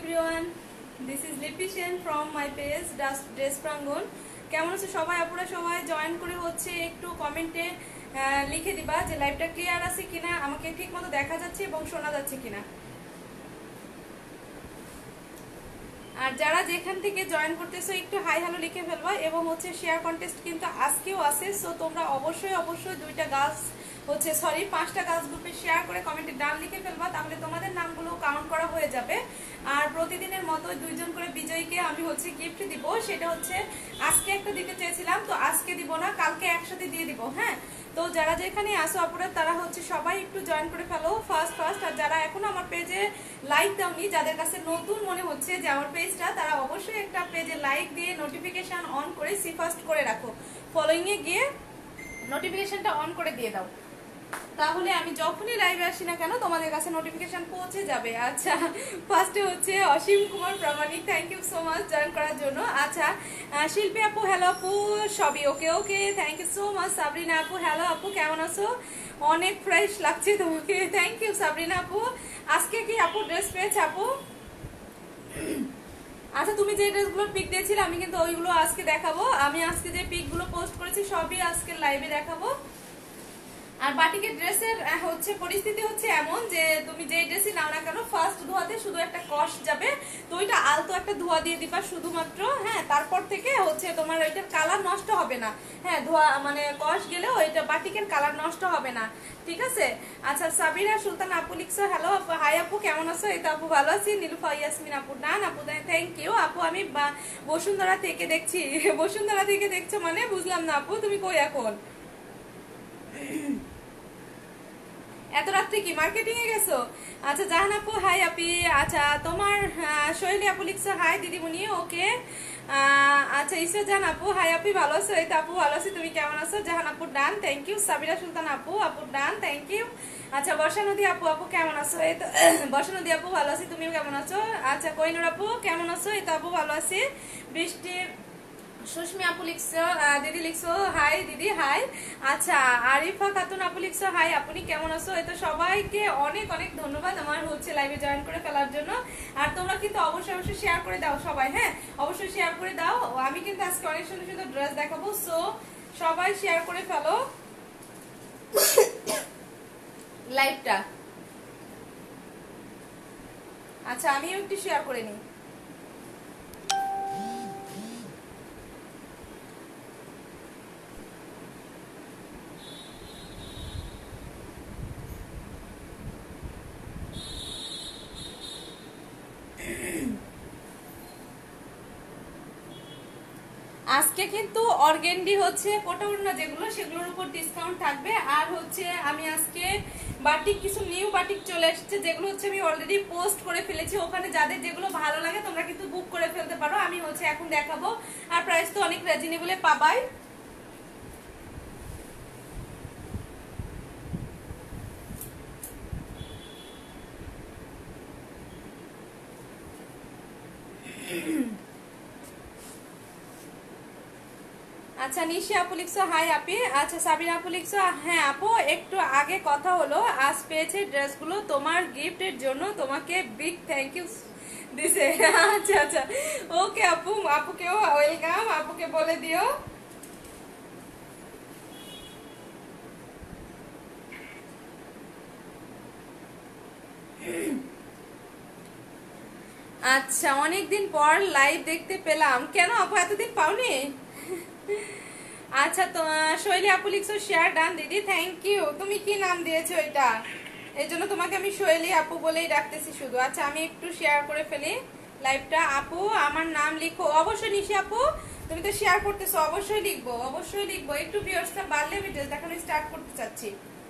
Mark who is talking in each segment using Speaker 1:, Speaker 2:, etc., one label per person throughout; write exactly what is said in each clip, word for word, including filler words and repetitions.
Speaker 1: everyone, this is Lipi Sen from my page Dress Prangon. কেমন আছো সবাই? আপুরা সবাই জয়েন করে হচ্ছে একটু কমেন্টে লিখে দিবা যে লাইভটা ক্লিয়ার আছে কিনা, আমাকে ঠিকমতো দেখা যাচ্ছে এবং শোনা যাচ্ছে কিনা। আর যারা যেখান থেকে জয়েন করতেছো একটু হাই হ্যালো লিখে ফেলবা। এবং হচ্ছে শেয়ার কন্টেস্ট কিন্তু আজকেও আছে, সো তোমরা অবশ্যই অবশ্যই দুইটা গাছ হচ্ছে সরি পাঁচটা গাছ গ্রুপে শেয়ার করে কমেন্টে ডান লিখে ফেলবা, তাহলে তোমাদের নামগুলো কাউন্ট করা হয়ে যাবে। আর প্রতিদিনের মতো দুইজন করে বিজয়ীকে আমি হচ্ছে গিফট দিব, সেটা হচ্ছে আজকে একটা দিতে চেয়েছিলাম, তো আজকে দিব না, কালকে একসাথে দিয়ে দিব। হ্যাঁ, তো যারা যেখানে আসো আপুরা তারা হচ্ছে সবাই একটু জয়েন করে ফেলো ফার্স্ট ফার্স্ট। আর যারা এখন আমার পেজে লাইক দাওনি, যাদের কাছে নতুন মনে হচ্ছে যে আমার পেজটা, তারা অবশ্যই একটা পেজে লাইক দিয়ে নোটিফিকেশন অন করে সি ফার্স্ট করে রাখো, ফলোইং এ গিয়ে নোটিফিকেশনটা অন করে দিয়ে দাও, তাহলে আমি যখনই লাইভে আসি না কেন তোমাদের কাছে নোটিফিকেশন পৌঁছে যাবে। আচ্ছা, ফার্স্টে হচ্ছে Asim Kumar Pramanik, thank you so much join করার জন্য। আচ্ছা, শিল্পী আপু হ্যালো আপু, সবই okay okay, thank you so much. Sabrina আপু হ্যালো আপু, কেমন আছো? অনেক ফ্রেশ লাগছে তোমাকে, থ্যাংক ইউ সাবরিনা আপু। আজকে কি আপু ড্রেস পেয়েছে আপু? আচ্ছা, তুমি যে ড্রেসগুলোর পিক দিয়েছিলে আমি কিন্তু ওইগুলো আজকে দেখাবো। আমি আজকে যে পিকগুলো পোস্ট করেছি সবই আজকে লাইভে দেখাবো। আর বাটিকের ড্রেসের হচ্ছে পরিস্থিতি হচ্ছে এমন যে তুমি যে ড্রেসই নাও না কেন ফার্স্ট ধোয়াতে শুধু একটা কষ যাবে, তো ওইটা আলতো একটা ধোয়া দিয়ে দিবা শুধুমাত্র। হ্যাঁ, তারপর থেকে হচ্ছে তোমার ওইটার কালার নষ্ট হবে না। হ্যাঁ, ধোয়া মানে কষ গেলেও ওইটা বাটিকের কালার নষ্ট হবে না, ঠিক আছে? আচ্ছা, সাবিরা সুলতান আপু লিখছো হ্যালো আপু, হাই আপু কেমন আছো? এই তো আপু ভালো আছি। নীলুফা ইয়াসমিন আপু ডান আপু, থ্যাংক ইউ আপু। আমি বসুন্ধরা থেকে দেখছি। বসুন্ধরা থেকে দেখছো মানে বুঝলাম না আপু, তুমি কই এখন? এত রাত্রে কি মার্কেটিং এ গেছো? আচ্ছা, জাহান আপু হাই আপি। আচ্ছা, তোমার শৈলী আপু লিখছো হাই দিদিমণি, ওকে। আচ্ছা, ঈশ্বর জাহান আপু হাই আপি, ভালো আছো? এই তো আপু ভালো আছি, তুমি কেমন আছো? জাহান আপু done, thank you. Sabira Sultan আপু আপু ডান, থ্যাংক ইউ। আচ্ছা, বর্ষা নদী আপু আপু কেমন আছো? এই তো বর্ষা নদী আপু ভালো আছি, তুমিও কেমন আছো? আচ্ছা, কোহিনুর আপু কেমন আছো? এই তো আপু ভালো আছি। বৃষ্টি সুস্মি আপু লিখছো, দিদি লিখছো হাই দিদি হাই। আচ্ছা, আরিফা খাতুন আপু লিখছো হাই, আপনি কেমন আছো? এই তো সবাইকে অনেক অনেক ধন্যবাদ আমার হচ্ছে লাইভে জয়েন করে ফেলার জন্য। আর তোমরা কিন্তু অবশ্যই অবশ্যই শেয়ার করে দাও সবাই। হ্যাঁ, অবশ্যই শেয়ার করে দাও। আমি কিন্তু আজকে অনেক সুন্দর সুন্দর ড্রেস দেখাবো, সো সবাই শেয়ার করে ফেলো লাইভটা। আচ্ছা, আমিও একটু শেয়ার করে নিই। আজকে কিন্তু অর্গেন্ডি হচ্ছে পটৌনা যেগুলো সেগুলোর উপর ডিসকাউন্ট থাকবে। আর হচ্ছে আমি আজকে বাটিক কিছু নিউ বাটিক চলে এসেছে, যেগুলো হচ্ছে আমি অলরেডি পোস্ট করে ফেলেছি। ওখানে যাদের যেগুলো ভালো লাগে তোমরা কিন্তু বুক করে ফেলতে পারো, আমি হচ্ছে এখন দেখাবো। আর প্রাইস তো অনেক রিজনেবলে পাবাই। আচ্ছা, নিশি আপু লিখছো হাই আপি। আচ্ছা, সাবিনা আপু লিখছো হ্যাঁ আপু, একটু আগে কথা হলো, আজ পেয়েছে ড্রেসগুলো তোমার গিফটের জন্য, তোমাকে বিগ থ্যাংক ইউ দিছে। আচ্ছা আচ্ছা, ওকে আপু, আপুকেও ওয়েলকাম, আপুকে বলে দিও। আচ্ছা, অনেকদিন পর লাইভ দেখতে পেলাম, কেন আপু এতদিন পাওনি? আচ্ছা, তো শৈলী আপু লিখছো শেয়ার ডান দিদি, থ্যাংক ইউ। তুমি কি নাম দিয়েছো এটা, এই জন্য তোমাকে আমি শৈলী আপু বলেই ডাকতেছি শুধু। আচ্ছা, আমি একটু শেয়ার করে ফেলি লাইভটা। আপু আমার নাম লিখো অবশ্যই। নিশি আপু তুমি তো শেয়ার করতেছো, অবশ্যই লিখবো অবশ্যই লিখবো। একটু ভিউয়ার্সটা বাড়লে আমি ড্রেস দেখানো স্টার্ট করতে চাচ্ছি।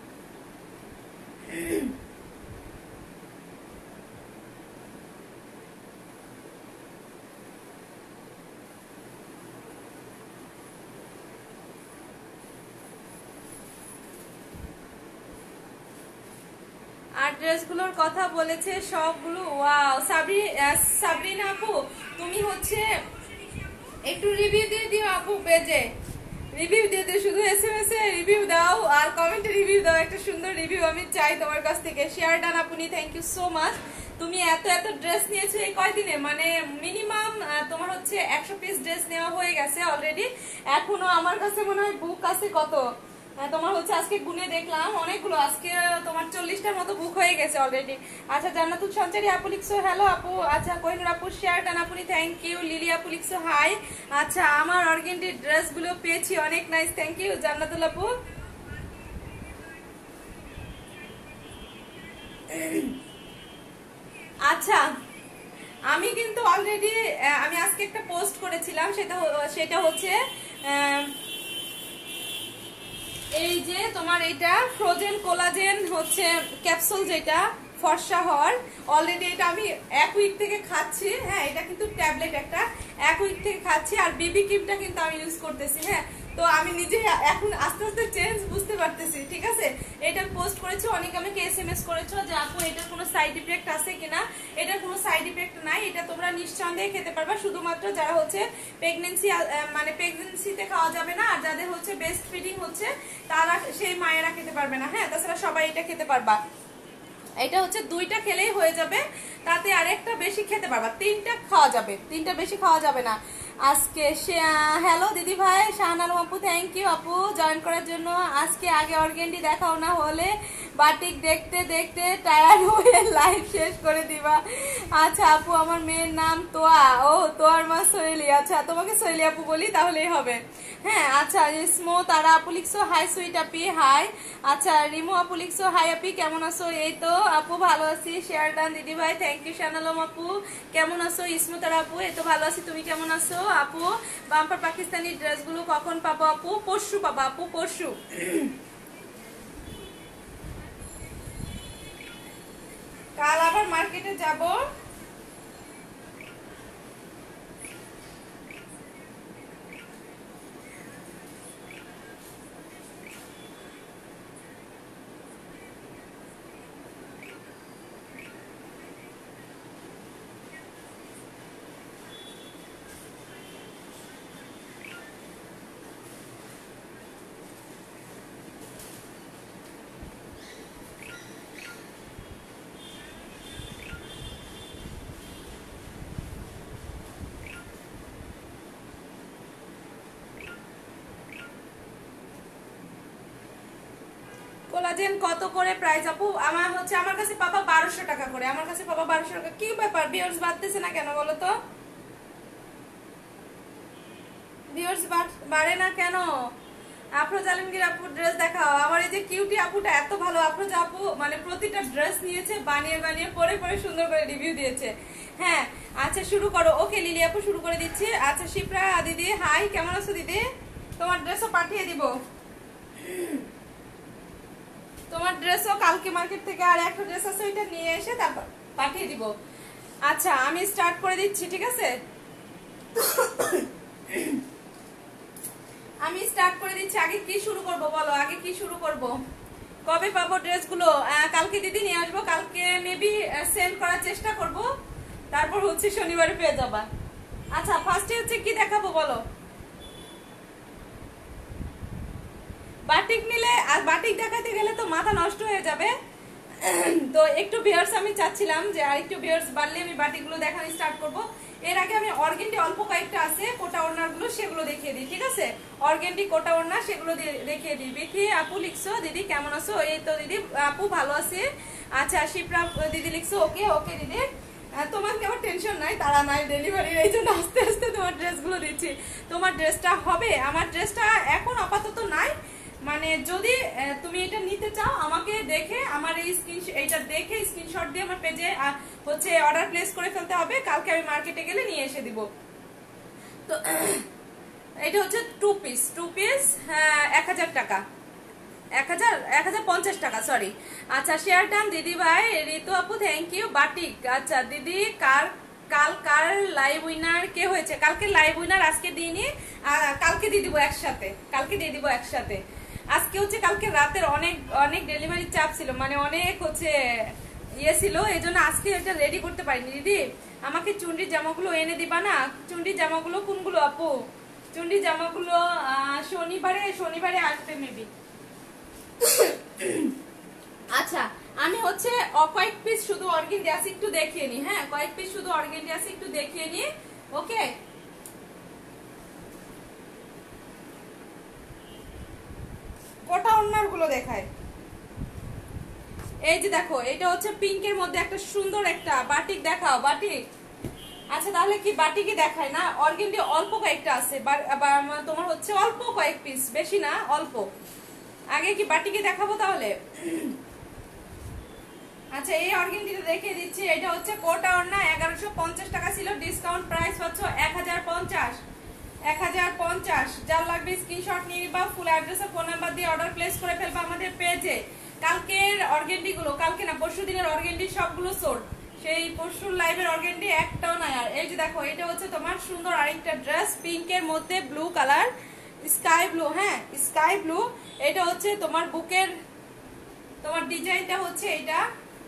Speaker 1: আর ড্রেসগুলোর কথা বলেছে সবগুলো ওয়াও। সাবরি সাবরিনা আপু তুমি হচ্ছে একটু রিভিউ দিয়ে দিও আপু, পেজে রিভিউ দিয়ে দিও, শুধু এসএমএস এ রিভিউ দাও আর কমেন্টে রিভিউ দাও, একটা সুন্দর রিভিউ আমি চাই তোমার কাছ থেকে। শেয়ার ডান আপনি, থ্যাংক ইউ সো মাচ। তুমি এত এত ড্রেস নিয়েছো এই কয়দিনে, মানে মিনিমাম তোমার হচ্ছে একশো পিস ড্রেস নেওয়া হয়ে গেছে অলরেডি। এখনো আমার কাছে মনে হয় বুক আছে কত, তোমার হচ্ছে আজকে গুনে দেখলাম অনেকগুলো, আজকে তোমার চল্লিশটার মতো বুক হয়ে গেছে অলরেডি। আচ্ছা জান্নাতুল সঞ্চারী আপু লিখছো হ্যালো আপু। আচ্ছা কোহিনুর আপু শেয়ার ডান আপনি থ্যাংক ইউ। লিলি আপু লিখছো হাই। আচ্ছা আমার অর্গেন্ডি ড্রেস গুলো পেয়েছি, অনেক নাইস, থ্যাংক ইউ জান্নাতুল আপু। আচ্ছা আমি কিন্তু অলরেডি আমি আজকে একটা পোস্ট করেছিলাম, সেটা সেটা হচ্ছে এই যে তোমার এটা ফ্রোজেন কোলাজেন হচ্ছে ক্যাপসুল, যেটা ফর্সা হওয়ার, অলরেডি এটা আমি এক উইক থেকে খাচ্ছি। হ্যাঁ এটা কিন্তু ট্যাবলেট একটা, এক উইক থেকে খাচ্ছি। আর বিবি ক্রিমটা কিন্তু আমি ইউজ করতেছি। হ্যাঁ তো আমি নিজে এখন আস্তে আস্তে চেঞ্জ বুঝতে পারতেছি, ঠিক আছে। এটা পোস্ট করেছি, অনেকে আমাকে এস এম এস করেছো যে আপু এটার কোনো সাইড ইফেক্ট আছে কিনা। এটার কোনো সাইড ইফেক্ট নাই, এটা তোমরা নিঃসন্দেহে খেতে পারবা, শুধুমাত্র যারা হচ্ছে প্রেগনেন্সি মানে প্রেগনেন্সিতে খাওয়া যাবে না, আর যাদের হচ্ছে বেস্ট ফিডিং হচ্ছে তারা সেই মায়েরা খেতে পারবে না। হ্যাঁ তাছাড়া সবাই এটা খেতে পারবা। এটা হচ্ছে দুইটা খেলেই হয়ে যাবে, তাতে আরেকটা বেশি খেতে পারবা, তিনটা খাওয়া যাবে, তিনটা বেশি খাওয়া যাবে না। আজকে হ্যালো দিদি ভাই শাহানার আপু, থ্যাংক ইউ আপু জয়েন করার জন্য। আজকে আগে অর্গেন্ডি দেখাও না হলে বাটিক দেখতে দেখতে টায়ার্ড হয়ে লাইভ শেষ করে দিবা। আচ্ছা আপু আমার মেয়ের নাম তোয়া, ও তোয়ার মা সৈলি। আচ্ছা তোমাকে সৈলি আপু বলি তাহলেই হবে। হ্যাঁ আচ্ছা স্মো তারা আপু লিখছো হাই সুইট আপি হাই। আচ্ছা রিমু আপু লিখছো হাই আপি কেমন আছো। এই তো আপু ভালো আছি, শেয়ার ডান দিদি ভাই, থ্যাংক ইউ। শানালম আপু কেমন আছো। ইসমো তারা আপু এই তো ভালো আছি, তুমি কেমন আছো আপু। বাম্পার পাকিস্তানি ড্রেসগুলো কখন পাবো আপু। পরশু পাবো আপু, পরশু। কাল আবার মার্কেটে যাব। কোলাজেন কত করে প্রাইস আপু। আমার হচ্ছে আমার কাছে পাবা বারোশো টাকা করে, আমার কাছে পাবা বারোশো টাকা। কি ব্যাপার ভিউয়ার্স বাড়তেছে না কেন বলো তো, ভিউয়ার্স বাড়ে না কেন। আফরোজ আলমগীর আপুর ড্রেস দেখাও। আমার এই যে কিউটি আপুটা এত ভালো, আফরোজ আপু মানে প্রতিটা ড্রেস নিয়েছে, বানিয়ে বানিয়ে পরে পরে সুন্দর করে রিভিউ দিয়েছে। হ্যাঁ আচ্ছা শুরু করো। ওকে লিলি আপু শুরু করে দিচ্ছি। আচ্ছা শিপ্রা দিদি হাই কেমন আছো দিদি, তোমার ড্রেসও পাঠিয়ে দিব, তোমার ড্রেসও কালকে মার্কেট থেকে আর একটা ড্রেস আছে ওইটা নিয়ে এসে তারপর পাঠিয়ে দিব। আচ্ছা আমি স্টার্ট করে দিচ্ছি, ঠিক আছে। আমি স্টার্ট করে দিচ্ছি। আগে কি শুরু করব বলো, আগে কি শুরু করব। কবে পাবো ড্রেসগুলো। কালকে দিদি নিয়ে আসবো, কালকে মেবি সেন্ড করার চেষ্টা করব, তারপর হচ্ছে শনিবারে পেয়ে যাবা। আচ্ছা ফার্স্টে হচ্ছে কি দেখাবো বলো। বাটিক নিলে আর বাটিক দেখাতে গেলে তো মাথা নষ্ট হয়ে যাবে, তো একটু ভিউয়ার্স আমি চাচ্ছিলাম যে আর একটু ভিউয়ার্স বাড়লে আমি বাটিকগুলো দেখানো স্টার্ট করব। এর আগে আমি অর্গেন্ডি অল্প কয়েকটা আছে কোটা ওড়নাগুলো সেগুলো দেখিয়ে দিই, ঠিক আছে। অর্গেন্ডি কোটা ওড়না সেগুলো দেখিয়ে দিই। বিথি আপু লিখছো দিদি কেমন আছো। এই তো দিদি আপু ভালো আছে। আচ্ছা শিপ্রা দিদি লিখছো ওকে ওকে দিদি, তোমার কেমন টেনশন নাই, তারা নাই ডেলিভারির, এই জন্য আস্তে আস্তে তোমার ড্রেসগুলো দিচ্ছি। তোমার ড্রেসটা হবে, আমার ড্রেসটা এখন আপাতত নাই, মানে যদি তুমি এটা নিতে চাও আমাকে দেখে আমার এই স্ক্রিন এটা দেখে স্ক্রিনশট দিয়ে আমার পেজে হচ্ছে অর্ডার প্লেস করে ফেলতে হবে, কালকে আমি মার্কেটে গেলে নিয়ে এসে দিব। তো এটা হচ্ছে টু পিস, টু পিস এক হাজার টাকা, এক হাজার এক হাজার পঞ্চাশ টাকা সরি। আচ্ছা শেয়ার ডান দিদি ভাই। ঋতু আপু থ্যাংক ইউ। বাটিক আচ্ছা দিদি কার কাল কার লাইভ উইনার কে হয়েছে। কালকে লাইভ উইনার আজকে দিইনি, কালকে দিয়ে দিব একসাথে, কালকে দিয়ে দিব একসাথে। আজকে হচ্ছে কালকে রাতের অনেক অনেক ডেলিভারি চাপ ছিল, মানে অনেক হচ্ছে ইয়ে ছিল, এই জন্য আজকে এটা রেডি করতে পারিনি। দিদি আমাকে চুন্ডির জামাগুলো এনে দিবা না। চুন্ডির জামাগুলো কোনগুলো আপু। চুন্ডির জামাগুলো শনিবারে শনিবারে আসবে মেবি। আচ্ছা আমি হচ্ছে কয়েক পিস শুধু অর্গেন্ডি আছে একটু দেখিয়ে নি। হ্যাঁ, কয়েক পিস শুধু অর্গেন্ডি আছে একটু দেখিয়ে নি। ওকে, গোটা ওড়নার গুলো দেখায়। এই যে দেখো, এটা হচ্ছে পিঙ্কের মধ্যে একটা সুন্দর একটা বাটিক দেখাও, বাটিক। আচ্ছা তাহলে কি বাটিকে দেখায় না? অর্গেন্ডি অল্প কয়েকটা আছে, তোমার হচ্ছে অল্প কয়েক পিস, বেশি না, অল্প। আগে কি বাটিকে দেখাবো তাহলে? আচ্ছা, এই অর্গেন্ডিটা দেখিয়ে দিচ্ছি। এটা হচ্ছে কোটা ওড়না, এগারোশো পঞ্চাশ টাকা ছিল, ডিসকাউন্ট প্রাইস পাচ্ছ এক হাজার পঞ্চাশ। এক হাজার পঞ্চাশ। যার লাগবে স্ক্রিনশট নিয়ে নিবা, ফুল অ্যাড্রেস আর ফোন নাম্বার দিয়ে অর্ডার প্লেস করে ফেলবা আমাদের পেজে। কালকের অর্গেন্ডি গুলো, কালকে না পরশু দিনের অর্গেন্ডি সবগুলো সোল্ড। সেই পরশুর লাইভের অর্গেন্ডি একটাও নাই। আর এই যে দেখো, এটা হচ্ছে তোমার সুন্দর আরেকটা ড্রেস, পিঙ্কের মধ্যে ব্লু কালার, স্কাই ব্লু। হ্যাঁ, স্কাই ব্লু। এটা হচ্ছে তোমার বুকের, তোমার ডিজাইনটা হচ্ছে এটা।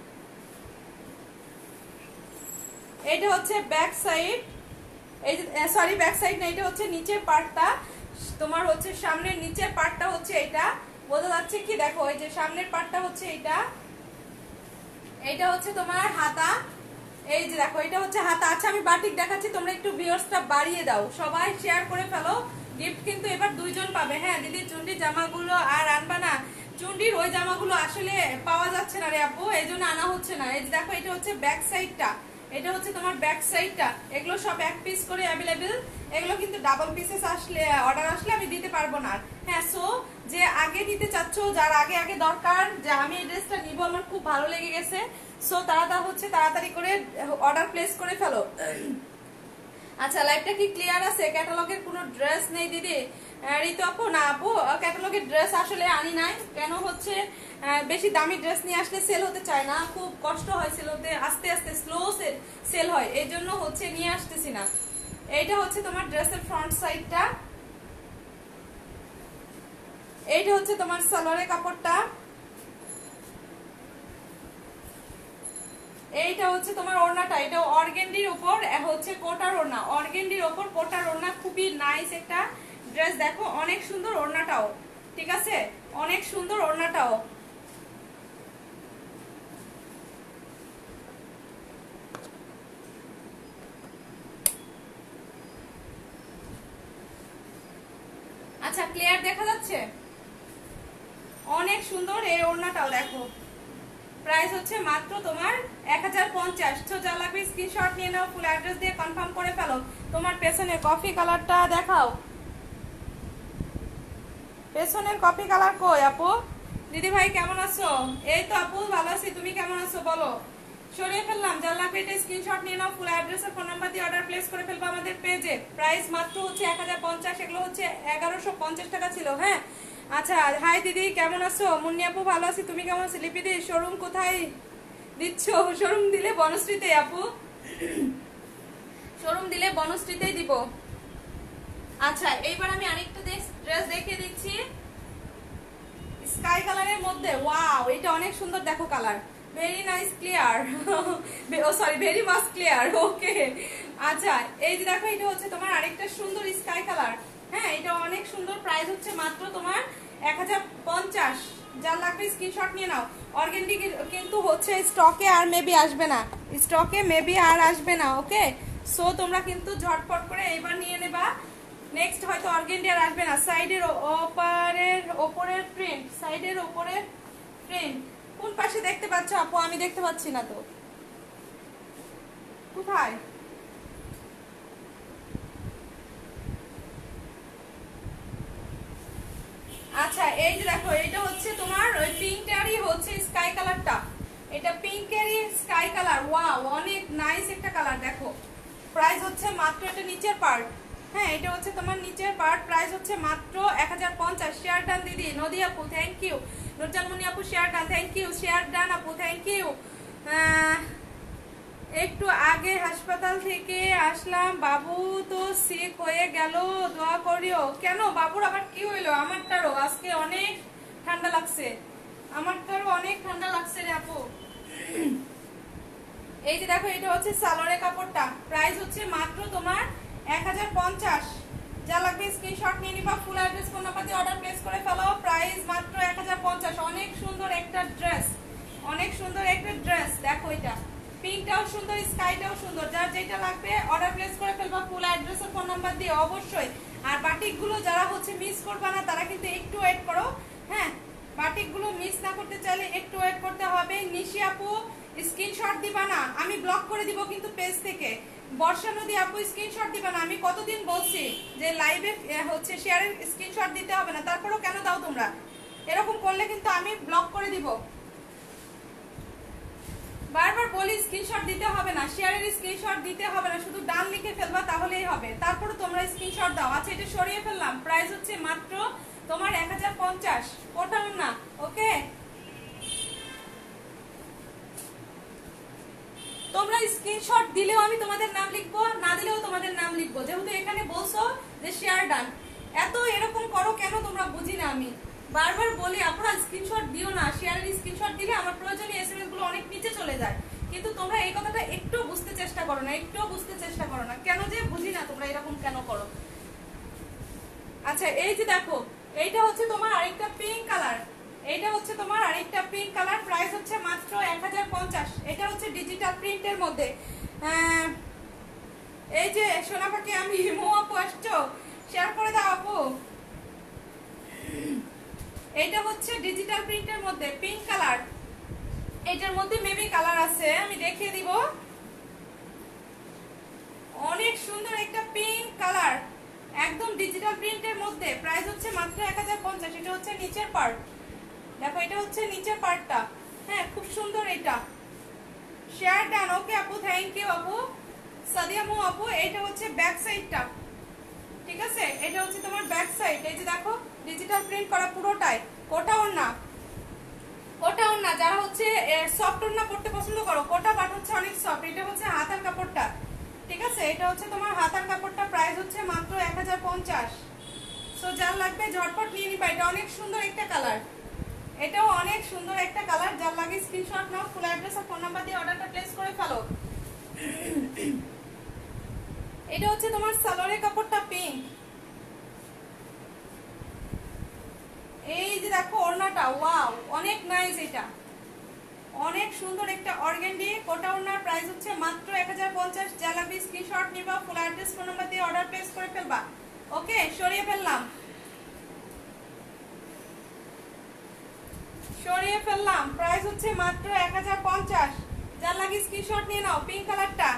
Speaker 1: এটা হচ্ছে ব্যাক সাইড, এই যে সরি ব্যাক সাইড না, এটা হচ্ছে নিচের পার্টটা। তোমার হচ্ছে সামনের নিচের পার্টটা হচ্ছে এটা, বোঝা যাচ্ছে কি? দেখো, এই যে সামনের পার্টটা হচ্ছে এটা, এটা হচ্ছে তোমার হাতা। এই যে দেখো, এটা হচ্ছে হাতা। আচ্ছা, আমি বাটিক দেখাচ্ছি, তোমরা একটু ভিউয়ার্সটা বাড়িয়ে দাও, সবাই শেয়ার করে ফেলো। গিফট কিন্তু এবার দুইজন পাবে। হ্যাঁ দিদি, চুন্ডির জামাগুলো আর আনবা না? চুন্ডির ওই জামাগুলো আসলে পাওয়া যাচ্ছে না রে আপু, এই জন্য আনা হচ্ছে না। এই যে দেখো, এটা হচ্ছে ব্যাক সাইডটা, এটা হচ্ছে তোমার ব্যাক সাইডটা। এগুলো সব এক পিস করে অ্যাভেলেবেল, এগুলো কিন্তু ডাবল পিসেস আসলে, অর্ডার আসলে আমি দিতে পারবো না। হ্যাঁ, সো যে আগে নিতে চাচ্ছ, যার আগে আগে দরকার যে আমি এই ড্রেসটা নিবো, আমার খুব ভালো লেগে গেছে, সো তারা হচ্ছে তাড়াতাড়ি করে অর্ডার প্লেস করে ফেলো। আচ্ছা, লাইভটা কি ক্লিয়ার আছে? ক্যাটালগের কোনো ড্রেস নেই দিদি? ঋতু আপু, না আপু, ক্যাটালগের ড্রেস আসলে আনি নাই। কেন হচ্ছে, বেশি দামি ড্রেস নিয়ে আসলে সেল হতে চায় না, খুব কষ্ট হয় সেল হতে, আস্তে আস্তে স্লো সেল হয়, এই জন্য হচ্ছে নিয়ে আসতেছি না। এইটা হচ্ছে তোমার ড্রেসের ফ্রন্ট সাইডটা, এইটা হচ্ছে তোমার সালোয়ারের কাপড়টা, এইটা হচ্ছে তোমার ওড়নাটা। এটা অর্গেন্ডির উপর হচ্ছে কোটার ওড়না, অর্গেন্ডির উপর কোটার ওড়না, খুবই নাইস একটা ড্রেস। দেখো, অনেক সুন্দর ওড়নাটাও, ঠিক আছে, অনেক সুন্দর ওড়নাটাও। আচ্ছা, ক্লিয়ার দেখা যাচ্ছে? অনেক সুন্দর এই ওড়নাটাও দেখো। প্রাইস হচ্ছে মাত্র তোমার এক হাজার পঞ্চাশ। তো যা লাগবে স্ক্রিনশট নিয়ে নাও, ফুল অ্যাড্রেস দিয়ে কনফার্ম করে ফেলো। তোমার পেছনের কফি কালারটা দেখাও, পেছনের কফি কালার কই আপু? দিদি ভাই কেমন আছো? এই তো আপু ভালো আছি, তুমি কেমন আছো বলো? সরিয়ে ফেললাম, যা লাগবে এটা স্ক্রিনশট নিয়ে নাও, ফুল অ্যাড্রেস আর ফোন নাম্বার দিয়ে অর্ডার প্লেস করে ফেলবো আমাদের পেজে। প্রাইস মাত্র হচ্ছে এক হাজার পঞ্চাশ, এগুলো হচ্ছে এগারোশো পঞ্চাশ টাকা ছিল। হ্যাঁ, আচ্ছা, হাই দিদি কেমন আছো? মুন্নি আপু ভালো আছি, তুমি কেমন আছো? লিপি দি, শোরুম কোথায় দিচ্ছ? শোরুম দিলে বনশ্রীতে আপু, শোরুম দিলে বনশ্রীতেই দিব। আচ্ছা, এইবার আমি আরেকটা ড্রেস দেখিয়ে দিচ্ছি, স্কাই কালারের মধ্যে। ওয়াও, এটা অনেক সুন্দর, দেখো colour, very nice clear, oh sorry very much clear. Okay, আচ্ছা, এই যে দেখো, এটা হচ্ছে তোমার আরেকটা সুন্দর স্কাই কালার। হ্যাঁ, এটা অনেক সুন্দর, প্রাইস হচ্ছে মাত্র তোমার এক হাজার পঞ্চাশ। যার লাগবে স্ক্রিনশট নিয়ে নাও। অর্গেন্ডি কিন্তু হচ্ছে স্টকে আর মেবি আসবে না, স্টকে মেবি আর আসবে না। ওকে, সো তোমরা কিন্তু ঝটপট করে এইবার নিয়ে নেবা, নেক্সট হয়তো অর্গেন্ডি আর আসবে না। সাইডের ওপারের ওপরের প্রিন্ট, সাইডের ওপরের প্রিন্ট কোন পাশে দেখতে পাচ্ছ আপু? আমি দেখতে পাচ্ছি না তো, কোথায়? আচ্ছা, এই যে দেখো, এটা হচ্ছে তোমার ওই পিঙ্কটারই হচ্ছে স্কাই কালারটা, এটা পিঙ্কেরই স্কাই কালার। ওয়াও, অনেক নাইস একটা কালার। দেখো, প্রাইস হচ্ছে মাত্র, এটা নিচের পার্ট। হ্যাঁ, এটা হচ্ছে তোমার নিচের পার্ট, প্রাইস হচ্ছে মাত্র এক হাজার পঞ্চাশ। শেয়ার ডান দিদি, নদী আপু থ্যাংক ইউ, নুরজানমণি আপু share done, thank you, share done আপু থ্যাংক ইউ। একটু আগে হাসপাতাল থেকে আসলাম, বাবু তো সিক হয়ে গেল, দোয়া করিও। কেন বাবুর আবার কি হইলো? আমারটারও আজকে অনেক ঠান্ডা লাগছে, আমারটারও অনেক ঠান্ডা লাগছে রে আপু। এই যে দেখো, এটা হচ্ছে সালোয়ারের কাপড়টা, প্রাইস হচ্ছে মাত্র তোমার এক হাজার পঞ্চাশ। যা লাগবে স্ক্রিনশট নিয়ে নিবা, ফুল অ্যাড্রেস ফোন নাম্বার দিয়ে অর্ডার প্লেস করে ফেলো। প্রাইস মাত্র এক হাজার পঞ্চাশ। অনেক সুন্দর একটা ড্রেস, অনেক সুন্দর। এটা পিঙ্কটাও সুন্দর, স্কাইটাও সুন্দর। যার যেটা লাগবে অর্ডার প্লেস করে ফেলবা ফুল অ্যাড্রেস আর ফোন নাম্বার দিয়ে অবশ্যই। আর বাটিকগুলো যারা হচ্ছে মিস করবা না তারা কিন্তু একটু ওয়েট করো, হ্যাঁ বাটিকগুলো মিস না করতে চাইলে একটু ওয়েট করতে হবে। নিশি আপু স্ক্রিনশট দিবা না, আমি ব্লক করে দিব কিন্তু পেজ থেকে। বর্ষা নদী আপু স্ক্রিনশট দিবা না, আমি কতদিন বলছি যে লাইভে হচ্ছে শেয়ারের স্ক্রিনশট দিতে হবে না, তারপরেও কেন দাও তোমরা? এরকম করলে কিন্তু আমি ব্লক করে দিব। বারবার বলি স্ক্রিনশট দিতে হবে না, শেয়ারের স্ক্রিনশট দিতে হবে না, শুধু ডান লিখে ফেলবা তাহলেই হবে। তারপরে তোমরা স্ক্রিনশট দাও। আচ্ছা এটা সরিয়ে ফেললাম, প্রাইস হচ্ছে মাত্র তোমার এক হাজার পঞ্চাশ, ওটাও না। ওকে তোমরা স্ক্রিনশট দিলেও আমি তোমাদের নাম লিখবো, না দিলেও তোমাদের নাম লিখবো, যেহেতু এখানে বলছো যে শেয়ার ডান। এত এরকম করো কেন তোমরা, বুঝি না আমি। বারবার বলি আপনারা স্ক্রিনশট দিও না, শেয়ারের স্ক্রিনশট দিলে আমার প্রয়োজনীয় এসএমএস গুলো অনেক নিচে চলে যায়। কিন্তু তোমরা এই কথাটা একটু বুঝতে চেষ্টা করো না, একটু বুঝতে চেষ্টা করো না, কেন যে বুঝি না তোমরা এরকম কেন করো। আচ্ছা এই যে দেখো, এইটা হচ্ছে তোমার আরেকটা পিঙ্ক কালার, এইটা হচ্ছে তোমার আরেকটা পিঙ্ক কালার, প্রাইস হচ্ছে মাত্র এক হাজার পঞ্চাশ। এটা হচ্ছে ডিজিটাল প্রিন্টের মধ্যে। এই যে সোনা পাখি, আমি হিমো আপু আসছো, শেয়ার করে দাও আপু। এইটা হচ্ছে ডিজিটাল প্রিন্টের মধ্যে পিঙ্ক কালার, এটার মধ্যে মেবি কালার আছে, আমি দেখিয়ে দিব। অনেক সুন্দর একটা পিঙ্ক কালার, একদম ডিজিটাল প্রিন্টের মধ্যে, প্রাইস হচ্ছে মাত্র এক হাজার পঞ্চাশ। এটা হচ্ছে নিচের পার্ট, দেখো এটা হচ্ছে নিচের পার্টটা, হ্যাঁ খুব সুন্দর। এটা শেয়ার ডান। ওকে আপু, থ্যাংক ইউ আপু সাদিয়া মু আপু। এটা হচ্ছে ব্যাক সাইডটা, ঠিক আছে, এটা হচ্ছে তোমার ব্যাক সাইড। এই যে দেখো ডিজিটাল প্রিন্ট করা পুরোটাই। কোটা ওড়না, কোটা ওড়না যারা হচ্ছে সফট ওড়না পড়তে পছন্দ করো, কোটা বাট হচ্ছে অনেক সফট। এটা হচ্ছে হাতার কাপড়টা, ঠিক আছে, এটা হচ্ছে তোমার হাতার কাপড়টা, প্রাইস হচ্ছে মাত্র এক হাজার পঞ্চাশ। সো যার লাগবে ঝটপট নিয়ে নিবা। এটা অনেক সুন্দর একটা কালার, এটাও অনেক সুন্দর একটা কালার। যার লাগে স্ক্রিনশট নাও, ফুল অ্যাড্রেস আর ফোন নাম্বার দিয়ে অর্ডারটা প্লেস করে ফেলো। এটা হচ্ছে তোমার সালোয়ারের কাপড়টা পিঙ্ক। এই যে দেখো ওড়নাটা, ওয়াও অনেক নাইস, এটা অনেক সুন্দর একটা অর্গানডি কোটা ওড়নার, প্রাইস হচ্ছে মাত্র এক হাজার পঞ্চাশ। যার লাগবে স্ক্রিনশট নিবা, ফুল অ্যাড্রেস ফোন নাম্বার দিয়ে অর্ডার প্লেস করে ফেলবা। ওকে সরিয়ে ফেললাম, সরিয়ে ফেললাম, প্রাইস হচ্ছে মাত্র এক হাজার পঞ্চাশ। যার লাগে স্ক্রিনশট নিয়ে নাও, পিঙ্ক কালারটা।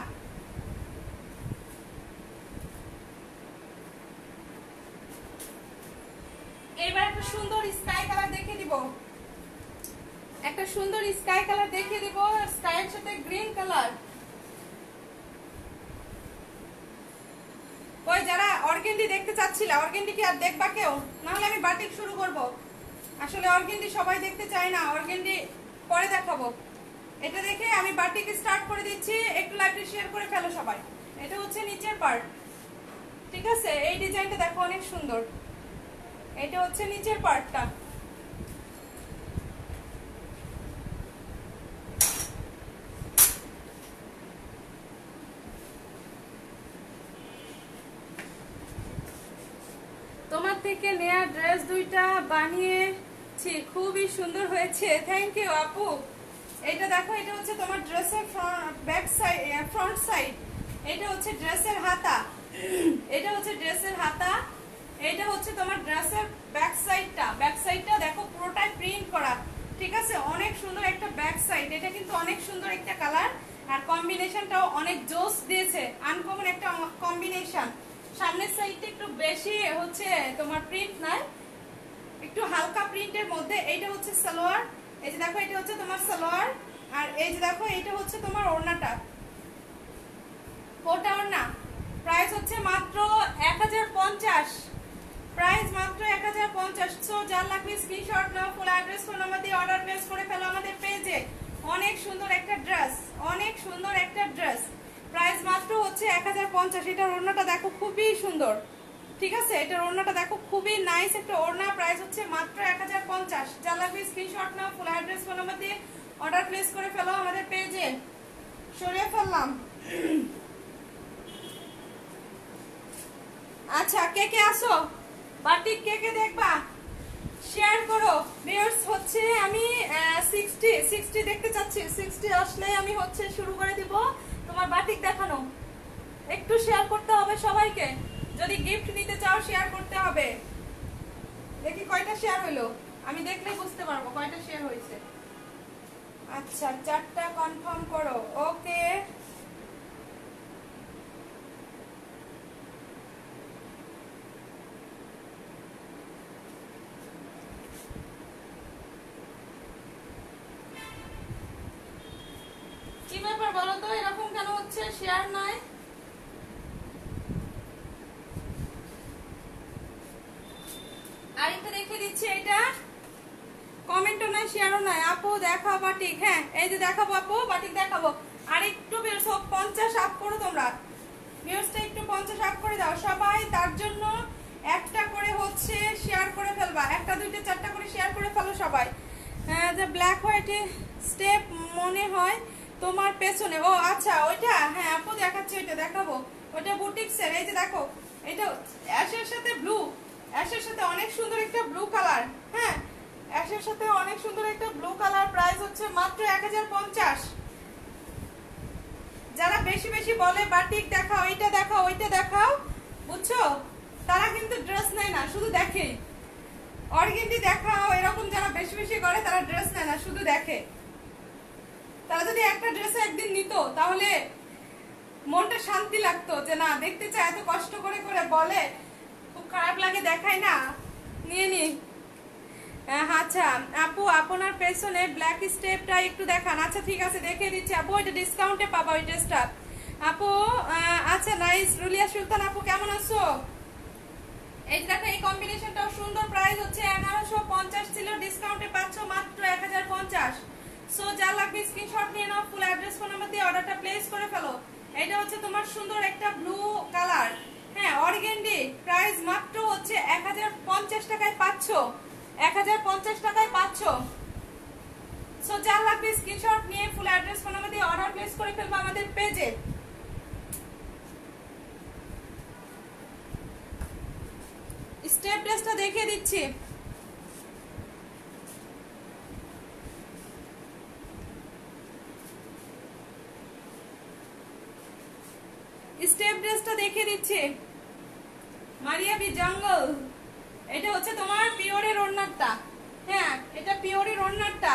Speaker 1: এবার একটা সুন্দর স্কাই কালার দেখিয়ে দিব, একটা সুন্দর স্কাই কালার দেখিয়ে দিব, স্কাইয়ের সাথে গ্রিন কালার। ওই যারা অর্গেন্ডি দেখতে চাচ্ছিল, অর্গেন্ডি কি আর দেখবা কেউ? নাহলে আমি বাটিক শুরু করব। আসলে অর্গেন্ডি সবাই দেখতে চায় না, অর্গেন্ডি পরে দেখাবো। এটা দেখে আমি বাটিক স্টার্ট করে দিচ্ছি, একটু লাইভটা শেয়ার করে ফেলো সবাই। এটা হচ্ছে নিচের পার্ট, ঠিক আছে, এই ডিজাইনটা দেখো অনেক সুন্দর। এটা হচ্ছে নিচের পার্টটা, তোমার থেকে নেয়া ড্রেস দুইটা বানিয়েছি, খুবই সুন্দর হয়েছে, থ্যাংক ইউ আপু। এটা দেখো, এটা হচ্ছে তোমার ড্রেসের ব্যাক সাইড, ফ্রন্ট সাইড। এটা হচ্ছে ড্রেসের হাতা, এটা হচ্ছে ড্রেসের হাতা। এটা হচ্ছে তোমার ড্রেসের ব্যাক সাইডটা, ব্যাক সাইডটা দেখো পুরোটাই প্রিন্ট করা, ঠিক আছে, অনেক সুন্দর একটা ব্যাক সাইড। এটা কিন্তু অনেক সুন্দর একটা কালার, আর কম্বিনেশনটাও অনেক জোস দিয়েছে, আনকমন একটা কম্বিনেশন। সামনের সাইডটা একটু বেশি হচ্ছে তোমার প্রিন্ট নাই, একটু হালকা প্রিন্টের মধ্যে। এইটা হচ্ছে সালোয়ার, এই যে দেখো এটা হচ্ছে তোমার সালোয়ার, আর এই যে দেখো এটা হচ্ছে তোমার ওড়নাটা, কোটা ওড়না। প্রাইস হচ্ছে মাত্র এক হাজার পঞ্চাশ, প্রাইস মাত্র এক হাজার পঞ্চাশ। সো যার লাগবে স্ক্রিনশট নাও, ফুল অ্যাড্রেস ফোন নাম্বার দিয়ে অর্ডার প্লেস করে ফেলো আমাদের পেজে। অনেক সুন্দর একটা ড্রেস, অনেক সুন্দর একটা ড্রেস, প্রাইস মাত্র হচ্ছে এক হাজার পঞ্চাশ। এটার ওড়নাটা দেখো খুবই সুন্দর, ঠিক আছে, এটার ওড়নাটা দেখো খুবই নাইস একটা ওড়না, প্রাইস হচ্ছে মাত্র এক হাজার পঞ্চাশ। যার লাগবে স্ক্রিনশট নাও, ফুল অ্যাড্রেস ফোন নাম্বার দিয়ে অর্ডার প্লেস করে ফেলো আমাদের পেজে। সরিয়ে ফেললাম। আচ্ছা কে কে আসো, বাটিক কে কে দেখবা? শেয়ার করো ভিউয়ার্স। হচ্ছে আমি সিক্সটি সিক্সটি দেখতে চাচ্ছি, সিক্সটি আসলে আমি হচ্ছে শুরু করে দিব তোমার বাটিক দেখানো। একটু শেয়ার করতে হবে সবাইকে, যদি গিফট নিতে চাও শেয়ার করতে হবে। দেখি কয়টা শেয়ার হইলো, আমি দেখলে বুঝতে পারবো কয়টা শেয়ার হয়েছে। আচ্ছা চারটা কনফার্ম করো, ওকে। কি ব্যাপার বলো তো, এরকম কেন হচ্ছে, শেয়ার নাই? আরেকটা দেখে দিচ্ছি, এটা কমেন্টও নাই শেয়ারও নাই। আপু দেখাও বাটিক, হ্যাঁ এই যে দেখাবো আপু, বাটিক দেখাবো। আর একটু সব পঞ্চাশ আপ করো তোমরা, ভিউজটা একটু পঞ্চাশ আপ করে দাও সবাই। তার জন্য একটা করে হচ্ছে শেয়ার করে ফেলবা, একটা দুইটা চারটা করে শেয়ার করে ফেলো সবাই। যে ব্ল্যাক হোয়াইট স্টেপ মনে হয় তোমার পেছনে, ও আচ্ছা ওইটা, হ্যাঁ আপু দেখাচ্ছি, ওইটা দেখাবো। ওইটা বুটিক্সের, এই যে দেখো এটা অ্যাশের সাথে ব্লু, অ্যাশের সাথে অনেক সুন্দর একটা ব্লু কালার, হ্যাঁ অ্যাশের সাথে অনেক সুন্দর একটা ব্লু কালার। প্রাইস হচ্ছে মাত্র এক হাজার পঞ্চাশ। যারা বেশি বেশি বলে বাটিক দেখাও, এইটা দেখাও, ওইটা দেখাও, বুঝছো, তারা কিন্তু ড্রেস নেয় না, শুধু দেখে। অর্গেন্ডি দেখাও, এরকম যারা বেশি বেশি করে তারা ড্রেস নেয় না, শুধু দেখে। তারা যদি একটা ড্রেস একদিন নিত তাহলে মনটা শান্তি লাগতো, যে না দেখতে চায়, এত কষ্ট করে করে বলে, খুব খারাপ লাগে, দেখায় না, নিয়ে নি। আচ্ছা আপু আপনার পেছনে ব্ল্যাক স্টেপটা একটু দেখান। আচ্ছা ঠিক আছে দেখে দিচ্ছি আপু, ওইটা ডিসকাউন্টে পাবা ওই ড্রেসটা আপু। আচ্ছা নাইস। রুলিয়া সুলতান আপু কেমন আছো? এই দেখো এই কম্বিনেশনটাও সুন্দর, প্রাইস হচ্ছে এগারোশো পঞ্চাশ ছিল, ডিসকাউন্টে পাচ্ছ মাত্র এক হাজার পঞ্চাশ। সো যা লাগবে স্ক্রিনশট নিয়ে নাও, ফুল অ্যাড্রেস ফোন নাম্বার দিয়ে অর্ডারটা প্লেস করে ফেলো। এটা হচ্ছে তোমার সুন্দর একটা ব্লু কালার, হ্যাঁ অর্গেন্ডি, প্রাইস মাত্র হচ্ছে এক হাজার পঞ্চাশ টাকায় পাচ্ছ, এক হাজার পঞ্চাশ টাকায় পাচ্ছ। সো যা লাগবে স্ক্রিনশট নিয়ে ফুল অ্যাড্রেস ফোন নাম্বার দিয়ে অর্ডার প্লেস করে ফেলবো আমাদের পেজে। স্টেপ ড্রেসটা দেখিয়ে দিচ্ছি, স্টেপ ড্রেসটা দেখিয়ে দিচ্ছি, মারিয়া বি জঙ্গল। এটা হচ্ছে তোমার পিওরের ওড়নাটা, হ্যাঁ এটা পিওরের ওড়নাটা।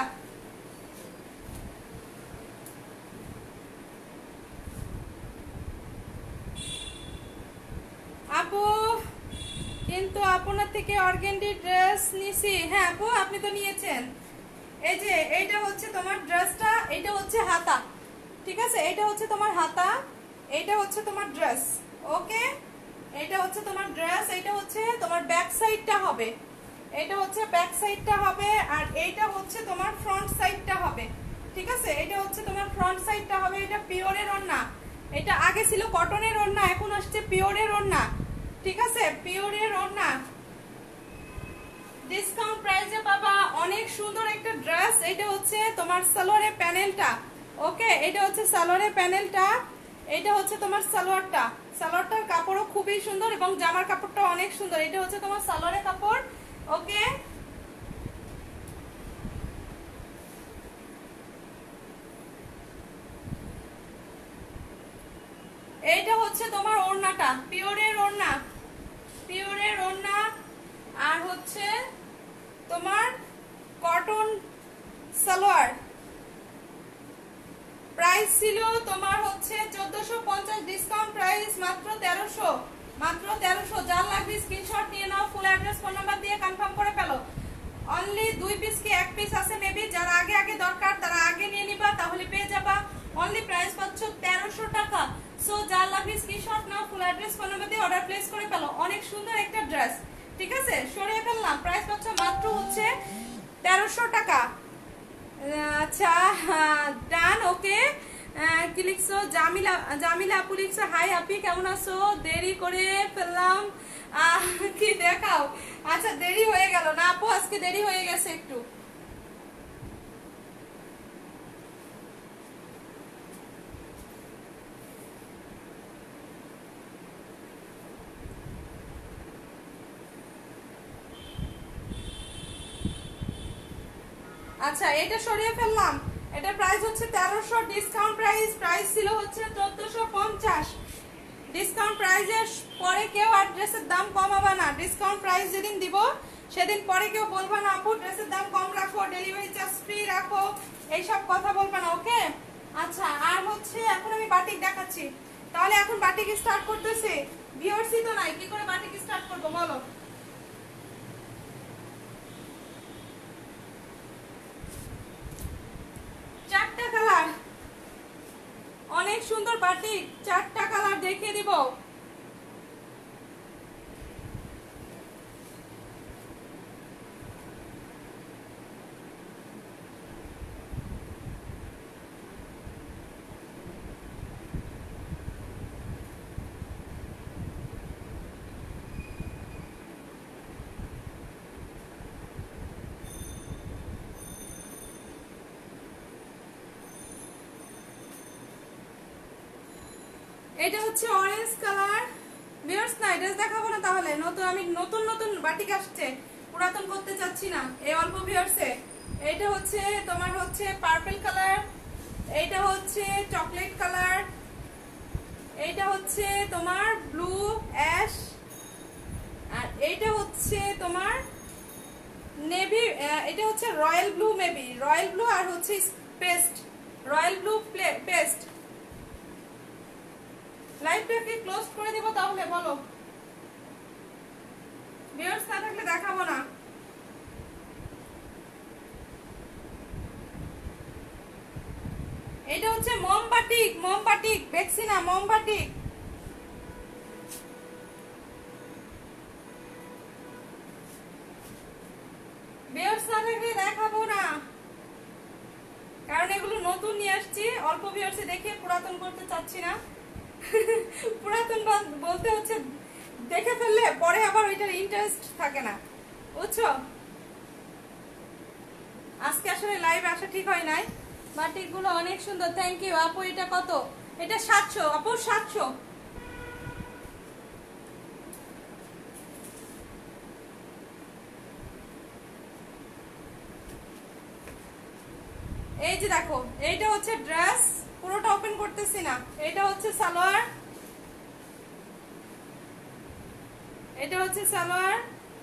Speaker 1: আপু কিন্তু আপনার থেকে অর্গেন্ডি ড্রেস নিছি, হ্যাঁ আপু আপনি তো নিয়েছেন। এই যে এইটা হচ্ছে তোমার ড্রেসটা, এটা হচ্ছে হাতা, ঠিক আছে, এটা হচ্ছে তোমার হাতা, এটা হচ্ছে তোমার ড্রেস, ওকে। এটা হচ্ছে তোমার ড্রেস, এটা হচ্ছে তোমার ব্যাক সাইডটা হবে, এটা হচ্ছে ব্যাক সাইডটা হবে, আর এইটা হচ্ছে তোমার ফ্রন্ট সাইডটা হবে, ঠিক আছে। এটা হচ্ছে তোমার ফ্রন্ট সাইডটা হবে। এটা পিওরের ওড়না, এটা আগে ছিল কটনের ওড়না, এখন আসছে পিওরের ওড়না, ঠিক আছে, পিওরের ওড়না। ডিসকাউন্ট প্রাইসে পাবা, অনেক সুন্দর একটা ড্রেস। এটা হচ্ছে তোমার সালোয়ারের প্যানেলটা, ওকে, এটা হচ্ছে সালোয়ারের প্যানেলটা, এটা হচ্ছে তোমার সালোয়ারটা, সালোয়ারটার কাপড়ও খুবই সুন্দর এবং জামার কাপড়টা অনেক সুন্দর। এটা হচ্ছে তোমার সালোয়ারের কাপড়, ওকে। এইটা হচ্ছে তোমার ওড়নাটা, পিওরের ওড়না, পিওরের ওড়না, আর হচ্ছে তোমার কটন সালোয়ার। প্রাইস ছিল তোমার হচ্ছে চোদ্দশো পঞ্চাশ, ডিসকাউন্ট প্রাইস মাত্র তেরোশো, মাত্র তেরোশো। যার লাগবে স্ক্রিনশট নিয়ে নাও, ফুল অ্যাড্রেস ফোন নাম্বার দিয়ে কনফার্ম করে ফেলো। অনলি দুই পিস কি এক পিস আছে মেবি, যারা আগে আগে দরকার তারা আগে নিয়ে নিবা, তাহলে পেয়ে যাবা। অনলি প্রাইস পাচ্ছ তেরোশো টাকা। সো যার লাগবে স্ক্রিনশট নাও, ফুল অ্যাড্রেস ফোন নাম্বার দিয়ে অর্ডার প্লেস করে ফেলো। অনেক সুন্দর একটা ড্রেস, ঠিক আছে, সরিয়ে ফেললাম। প্রাইস পাচ্ছ মাত্র হচ্ছে তেরোশো টাকা। আচ্ছা ডান, ওকে। কি লিখছো? জামিলা, জামিলা আপু লিখছো হাই আপি কেমন আছো? দেরি করে ফেললাম কি দেখাও। আচ্ছা দেরি হয়ে গেল না আপু, আজকে দেরি হয়ে গেছে একটু। আচ্ছা এটা সরিয়ে ফেললাম। এটা প্রাইস হচ্ছে তেরোশো, ডিসকাউন্ট প্রাইস প্রাইস ছিল হচ্ছে চোদ্দশো পঞ্চাশ। ডিসকাউন্ট প্রাইসের পরে কেউ আর ড্রেসের দাম কমাবে না। ডিসকাউন্ট প্রাইস যেদিন দিব সেদিন পরে কেউ বলবে না আপু ড্রেসের দাম কম রাখো, ডেলিভারি চার্জ ফ্রি রাখো, এইসব কথা বলবে না, ওকে? আচ্ছা আর হচ্ছে এখন আমি বাটিক দেখাচ্ছি। তাহলে এখন বাটিক স্টার্ট করতেছি। ভিউয়ার্সই তো নাই, কি করে বাটিক স্টার্ট করবো বলো? চারটা কালার, অনেক সুন্দর বাটিক, চারটা কালার দেখিয়ে দিব। এটা হচ্ছে অরেঞ্জ কালার। ভিউয়ার্স না ড্রেস দেখাবো না, তাহলে নতুন আমি নতুন নতুন বাটিক আসছে, পুরাতন করতে চাচ্ছি না এই অল্প ভিউয়ার্সে। এটা হচ্ছে তোমার হচ্ছে পার্পল কালার, এইটা হচ্ছে চকলেট কালার, এইটা হচ্ছে তোমার ব্লু অ্যাশ, আর এইটা হচ্ছে তোমার নেভি, এটা হচ্ছে royal blue, maybe royal blue, আর হচ্ছে পেস্ট, রয়্যাল ব্লু পেস্ট। লাইভটাকে ক্লোজ করে দিব তাহলে বলো? ভিউয়ার্স না থাকলে দেখাবো না। এটা হচ্ছে মোমবাটিক, মোমবাটিক দেখছি না, মোমবাটিক। ভিউয়ার্স না থাকলে দেখাবো না, কারণ এগুলো নতুন নিয়ে আসছি, অল্প ভিউয়ার্সে দেখে পুরাতন করতে চাচ্ছি না। পুরাতন বলতে হচ্ছে দেখে ফেললে পরে আবার ওইটার ইন্টারেস্ট থাকে না, বুঝছো? আজকে আসলে লাইভ আসা ঠিক হয় নাই। বাটিক গুলো অনেক সুন্দর, থ্যাংক ইউ আপু। এটা কত? এটা সাতশো আপু, সাতশো। এই যে দেখো, এইটা হচ্ছে ড্রেস, পুরোটা ওপেন করতেছি না। এটা হচ্ছে সালোয়ার, এটা হচ্ছে সালোয়ার,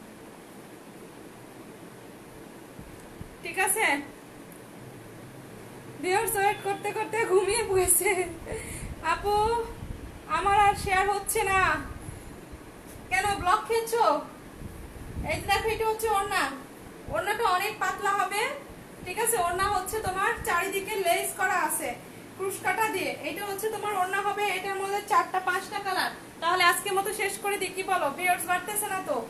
Speaker 1: ঠিক আছে? ভিউয়ার্স ওয়েট করতে করতে ঘুমিয়ে পড়েছে। আপু আমার আর শেয়ার হচ্ছে না কেন, ব্লক খেয়েছো? এই যে দেখো, এটা হচ্ছে ওড়না, ওড়নাটা অনেক পাতলা হবে, ঠিক আছে? ওড়না হচ্ছে তোমার চারিদিকে লেস করা আছে ক্রুশকাটা দিয়ে। এটা হচ্ছে তোমার ওড়না হবে, এটার মধ্যে চারটা পাঁচটা কালার। তাহলে আজকের মতো শেষ করে দিই, কি বলো? ভিউয়ার্স বাড়তেছে না তো?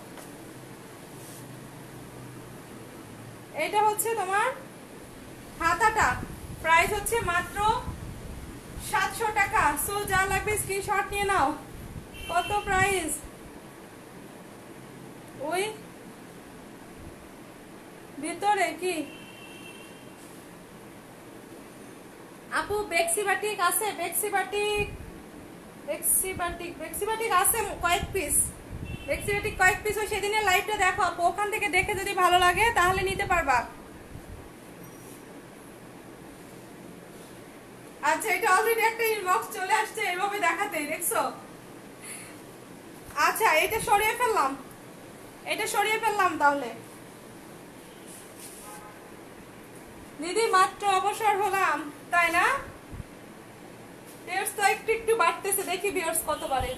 Speaker 1: এটা হচ্ছে তোমার হাতাটা, প্রাইস হচ্ছে মাত্র সাতশো টাকা। সো যা লাগবে স্ক্রিনশট নিয়ে নাও। কত প্রাইস? ওই ভিতরে কি আপু বেক্সি বাটিক আছে? বেক্সি বাটিক, বেক্সি বাটিক, বেক্সি বাটিক আছে কয়েক পিস, বেক্সি বাটিক কয়েক পিস। ওই সেদিনের লাইভটা দেখো আপু, ওখান থেকে দেখে যদি ভালো লাগে তাহলে নিতে পারবা। আচ্ছা এটা অলরেডি একটা ইনবক্স চলে আসছে এইভাবে দেখাতে, দেখছো? আচ্ছা এটা সরিয়ে ফেললাম, এটা সরিয়ে ফেললাম। তাহলে দিদি মাত্র অবসর হলাম, তাই না? ভিউয়ার্স তো একটু একটু বাড়তেছে, দেখি ভিউয়ার্স কত বাড়ে।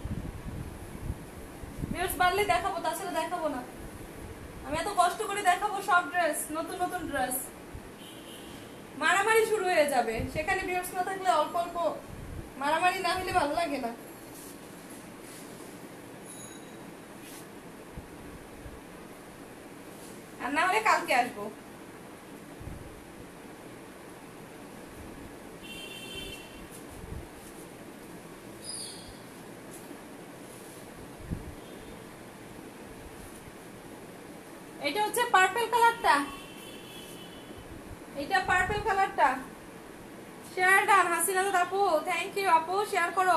Speaker 1: ভিউয়ার্স বাড়লে দেখাবো, তাছাড়া দেখাবো না। আমি এত কষ্ট করে দেখাবো সব ড্রেস, নতুন নতুন ড্রেস, মারামারি শুরু হয়ে যাবে। সেখানে ভিউয়ার্স না থাকলে অল্প অল্প মারামারি না হলে ভালো লাগে না। আর না হলে কালকে আসবো। এটা হচ্ছে পার্পল কালারটা, এটা পার্পল কালারটা। শেয়ার ডান হাসিনা আপু, থ্যাংক ইউ আপু, শেয়ার করো।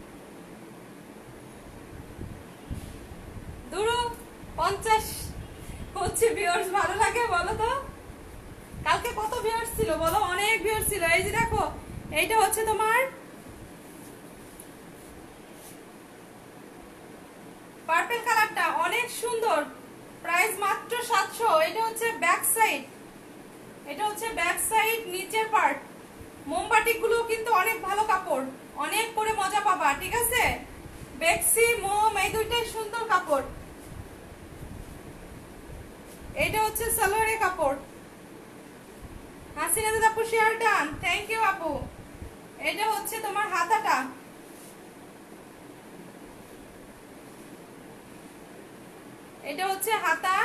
Speaker 1: দুরু পঞ্চাশ হচ্ছে ভিউয়ার্স ভালো লাগে বলো তো? কালকে কত ভিউয়ার্স ছিল বলো? অনেক ভিউয়ার্স ছিল। এই যে দেখো এইটা হচ্ছে তোমার পার্পল কালারটা, অনেক সুন্দর, প্রাইস মাত্র সাতশো। এটা হচ্ছে ব্যাক সাইড, এটা হচ্ছে ব্যাক সাইড নিচের পার্ট। মোমবাটিক গুলো কিন্তু অনেক ভালো কাপড়, অনেক পরে মজা পাবা, ঠিক আছে? বেক্সি মোম এই দুইটাই সুন্দর কাপড়। এটা হচ্ছে সালোয়ারের কাপড়। হাসিনা আপু শেয়ার ডান, থ্যাংক ইউ আপু। এটা হচ্ছে তোমার হাতাটা, এটা হচ্ছে হাতা,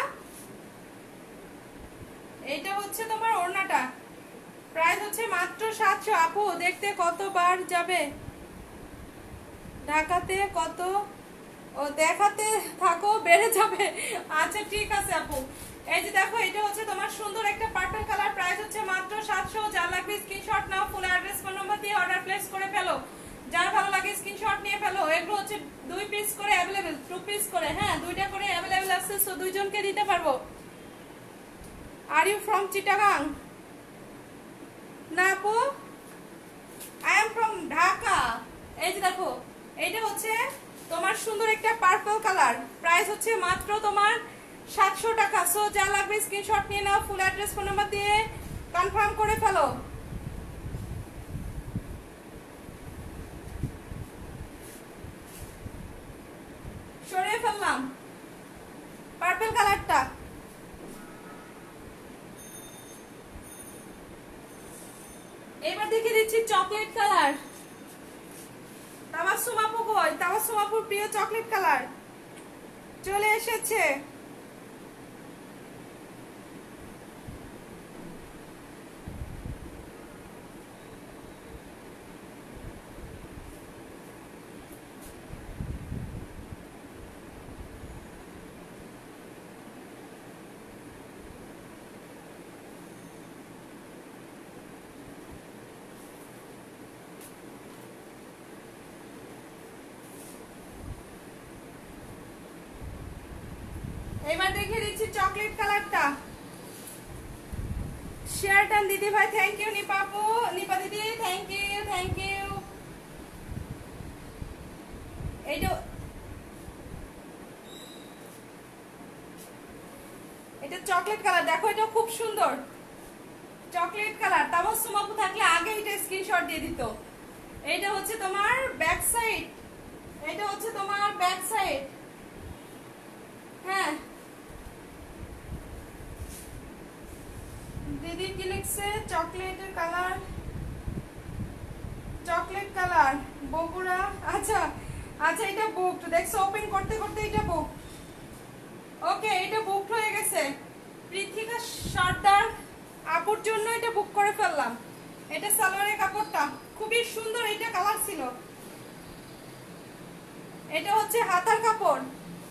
Speaker 1: এটা হচ্ছে তোমার ওড়নাটা। প্রাইস হচ্ছে মাত্র সাতশো। আপু দেখতে কতবার যাবে? ঢাকাতে কত ও দেখাতে থাকো বেড়ে যাবে। আচ্ছা ঠিক আছে আপু। এই যে দেখো এটা হচ্ছে তোমার সুন্দর একটা পার্পল কালার, প্রাইস হচ্ছে মাত্র সাতশো। যার লাগবে স্ক্রিনশট নাও, ফুল অ্যাড্রেস ফোন নাম্বার দিয়ে অর্ডার প্লেস করে ফেলো। যার ভালো লাগে স্ক্রিনশট নিয়ে ফেলো। এগুলো হচ্ছে দুই পিস করে অ্যাভেলেবেল, টু পিস করে, হ্যাঁ দুইটা করে অ্যাভেলেবেল আছে, সো দুইজনকে দিতে পারবো। Are you from Chittagong? না আপু, আই এম ফ্রম ঢাকা। এই যে দেখো এইটা হচ্ছে তোমার সুন্দর একটা পার্পল কালার, প্রাইস হচ্ছে মাত্র তোমার সাতশো টাকা। সো যা লাগবে স্ক্রিনশট নিয়ে নাও, ফুল অ্যাড্রেস ফোন নাম্বার দিয়ে কনফার্ম করে ফেলো। সরিয়ে ফেললাম পার্পল কালারটা। এবার দেখে দিচ্ছি চকলেট কালার। তাবাসসুম আপু কই? তাবাসসুম আপুর প্রিয় চকলেট কালার চলে এসেছে। এবার দেখে দিচ্ছি চকলেট কালারটা। শেয়ার ডান দিদি ভাই, থ্যাংক ইউ। নিপা আপু, নিপা দিদি থ্যাংক ইউ, থ্যাংক ইউ। এইটা এটা চকলেট কালার, দেখো এটা খুব সুন্দর চকলেট কালার। তাবাসসুম আপু থাকলে আগে এটা স্ক্রিনশট দিয়ে দিত। এইটা হচ্ছে তোমার ব্যাক সাইড, এটা হচ্ছে তোমার ব্যাক সাইড, হ্যাঁ দিদি কি লিখছে? চকলেটের কালার, চকলেট কালার বগুড়া। আচ্ছা আচ্ছা এটা বুকড, দেখছো ওপেন করতে করতে এটা বুক। ওকে এটা বুকড হয়ে গেছে। পৃথিকা সর্দার আপুর জন্য এটা বুক করে ফেললাম। এটা সালোয়ারের কাপড়টা খুবই সুন্দর, এটা কালার ছিল। এটা হচ্ছে হাতার কাপড়,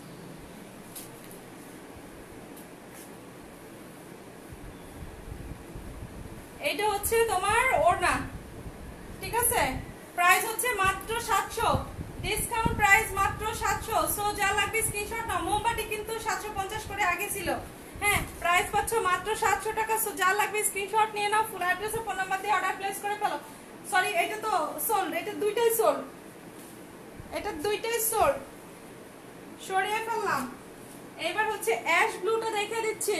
Speaker 1: এটা হচ্ছে তোমার ওড়না, ঠিক আছে? প্রাইস হচ্ছে মাত্র সাতশো, ডিসকাউন্ট প্রাইস মাত্র সাতশো। সো যা লাগবে স্ক্রিনশট নাও। মোমবাটি কিন্তু সাতশো পঞ্চাশ করে আগে ছিল, হ্যাঁ প্রাইস পাচ্ছ মাত্র সাতশো টাকা। সো যা লাগবে স্ক্রিনশট নিয়ে নাও, ফুল অ্যাড্রেস ফোন নাম্বার দিয়ে অর্ডার প্লেস করে ফেলো। সরি এটা তো সোল্ড, এটা দুইটাই সোল্ড, এটা দুইটাই সোল্ড, সরিয়ে ফেললাম। এবার হচ্ছে অ্যাশ ব্লুটা দেখে দিচ্ছি।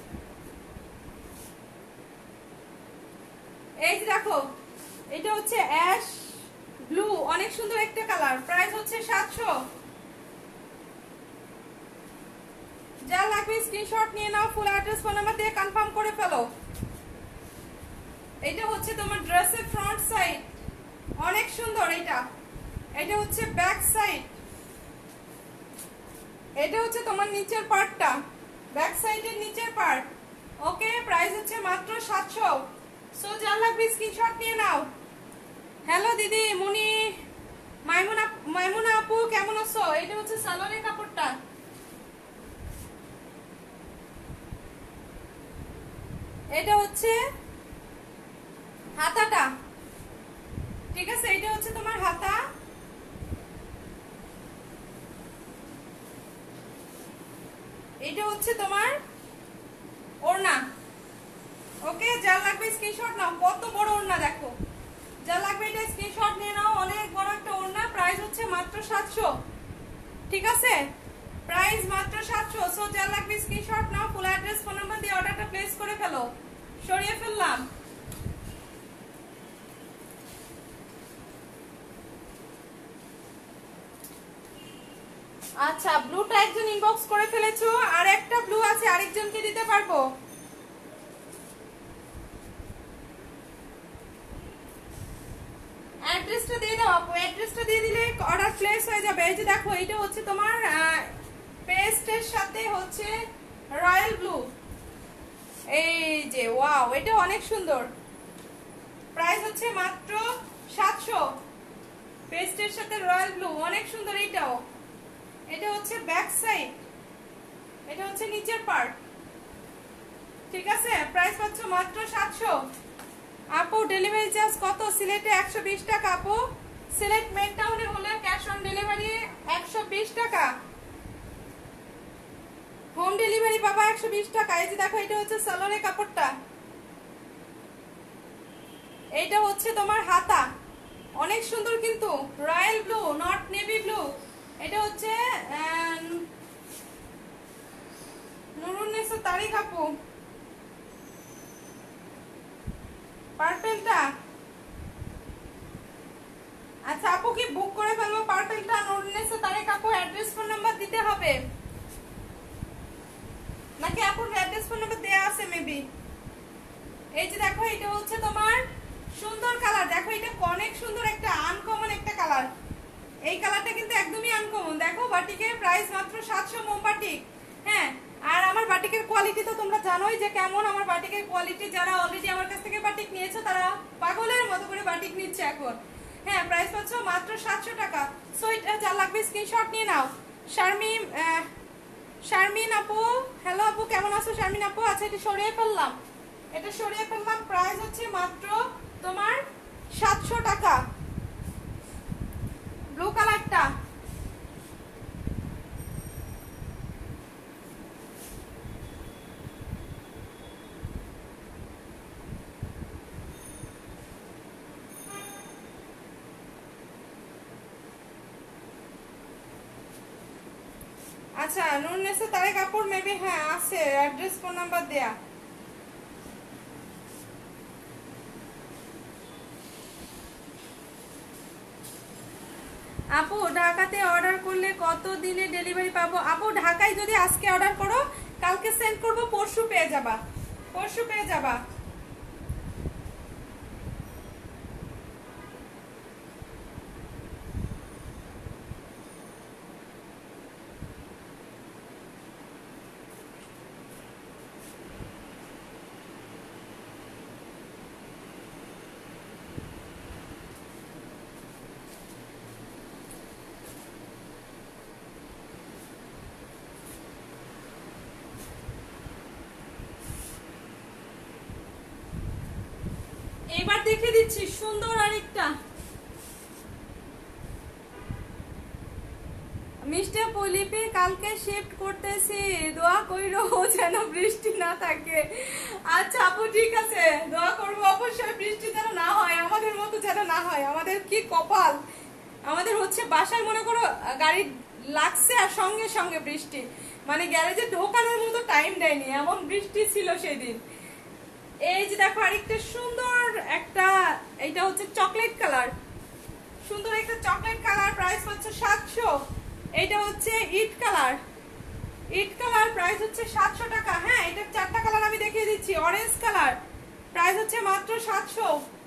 Speaker 1: এই যে দেখো এটা হচ্ছে অ্যাশ ব্লু, অনেক সুন্দর একটা কালার, প্রাইস হচ্ছে সাতশো। যা লাগবে স্ক্রিনশট নিয়ে নাও, ফুল অ্যাড্রেস ফোন নাম্বার দিয়ে কনফার্ম করে ফেলো। এটা হচ্ছে তোমার ড্রেসের ফ্রন্ট সাইড, অনেক সুন্দর এটা। এটা হচ্ছে ব্যাক সাইড, এটা হচ্ছে তোমার নিচের পার্টটা, ব্যাক সাইডের নিচের পার্ট। ওকে প্রাইস হচ্ছে মাত্র সাতশো। সো যা লাগবে স্ক্রিনশট নিয়ে নাও। হ্যালো দিদি মুনি, মাইমুনা, মাইমুনা আপু কেমন আছো? এটা হচ্ছে সালোয়ারের কাপড়টা, এটা হচ্ছে হাতাটা, ঠিক আছে? এটা হচ্ছে তোমার হাতা, এটা হচ্ছে তোমার ওড়না। ওকে, যা লাগবে স্ক্রিনশট নাও। কত বড় ওড়না দেখো, যা লাগবে এটা স্ক্রিনশট নিয়ে নাও। অনেক বড় একটা ওড়না। প্রাইস হচ্ছে মাত্র সাতশো। ঠিক আছে, প্রাইস মাত্র সাতশো। সো যা লাগবে স্ক্রিনশট নাও, ফুল অ্যাড্রেস ফোন নাম্বার দিয়ে অর্ডারটা প্লেস করে ফেলো। সরিয়ে ফেললাম। আচ্ছা, ব্লুটা একজন ইনবক্স করে ফেলেছো, আর একটা ব্লু আছে, আরেকজনকে দিতে পারবো। অ্যাড্রেসটা দিয়ে দাও আপু, অ্যাড্রেসটা দিয়ে দিলে অর্ডার প্লেস হয়ে যাবে। এই যে দেখো, এটা হচ্ছে তোমার পেস্টের সাথে হচ্ছে রয়্যাল ব্লু। এই যে ওয়াও, এটা অনেক সুন্দর। প্রাইস হচ্ছে মাত্র সাতশো। পেস্টের সাথে রয়্যাল ব্লু, অনেক সুন্দর। এইটাও, এটা হচ্ছে ব্যাক সাইড, এটা হচ্ছে নিচের পার্ট। ঠিক আছে, প্রাইস পাচ্ছ মাত্র সাতশো। আপু ডেলিভারি চার্জ কত? সিলেটে একশো বিশ টাকা আপু। সিলেট মেন টাউনে হলে ক্যাশ অন ডেলিভারি একশো বিশ টাকা। হোম ডেলিভারি পাবা একশো বিশ টাকা। এই যে দেখো, এটা হচ্ছে সালোয়ারের কাপড়টা, এইটা হচ্ছে তোমার হাতা, অনেক সুন্দর কিন্তু। Royal blue, not navy blue. এটা হচ্ছে নুরুন্নেসা তারিক আপু, পার্পেলটা। আচ্ছা আপু, কি বুক করে ফেলবো পার্পেলটা? নুরুন্নেসা তারিক আপু অ্যাড্রেস ফোন নাম্বার দিতে হবে নাকি আপুর অ্যাড্রেস ফোন নাম্বার দেয়া আছে মেবি। এই যে দেখো, এটা হচ্ছে তোমার সুন্দর কালার। দেখো, এটা অনেক সুন্দর একটা আনকমন একটা কালার। এই কালারটা কিন্তু একদমই আনকমন। দেখো, বাটিকের প্রাইস মাত্র সাতশো। মোম বাটিক। হ্যাঁ, আর আমার বাটিকের কোয়ালিটি তো তোমরা জানোই যে কেমন। আমার বাটিকের কোয়ালিটি, যারা অলরেডি আমার কাছ থেকে বাটিক নিয়েছো তারা পাগলের মতো করে বাটিক নিচ্ছে এখন। হ্যাঁ, প্রাইস পাচ্ছ মাত্র সাতশো টাকা। সো এটা যা লাগবে স্ক্রিনশট নিয়ে নাও। শারমিন শারমিন আপু, হ্যালো আপু, কেমন আছো শারমিন আপু? আচ্ছা, এটা সরিয়ে ফেললাম, এটা সরিয়ে ফেললাম। প্রাইস হচ্ছে মাত্র তোমার সাতশো টাকা। ব্লু কালারটা, আচ্ছা নুরুন্নেসা তারিক আপুর মেবি হ্যাঁ আছে, অ্যাড্রেস ফোন নাম্বার দেয়া। আপু ঢাকাতে অর্ডার করলে কত দিনে ডেলিভারি পাবো? আপু ঢাকায় যদি আজকে অর্ডার করো, কালকে সেন্ড করব, পরশু পেয়ে যাবা, পরশু পেয়ে যাবা। এবার দেখে দিচ্ছি সুন্দর আরেকটা। মিষ্টি পলিপি কালকে শিফট করতেছি, দোয়া কইরো যেন বৃষ্টি না থাকে। আচ্ছা আপু, ঠিক আছে, দোয়া করবো অবশ্যই, বৃষ্টি যেন না হয়, আমাদের মতো যেন না হয়। আমাদের কি কপাল, আমাদের হচ্ছে বাসায় মনে করো গাড়ি লাগছে আর সঙ্গে সঙ্গে বৃষ্টি, মানে গ্যারেজে ঢোকানোর মতো টাইম দেয়নি, এমন বৃষ্টি ছিল সেদিন। এই যে দেখো, আরেকটা সুন্দর একটা, এইটা হচ্ছে চকলেট কালার, সুন্দর একটা চকলেট কালার। প্রাইস হচ্ছে সাতশো। এটা হচ্ছে ইট কালার, ইট কালার, প্রাইস হচ্ছে সাতশো টাকা। হ্যাঁ, এটা চারটা কালার আমি দেখিয়ে দিচ্ছি। অরেঞ্জ কালার, প্রাইস হচ্ছে মাত্র সাতশো।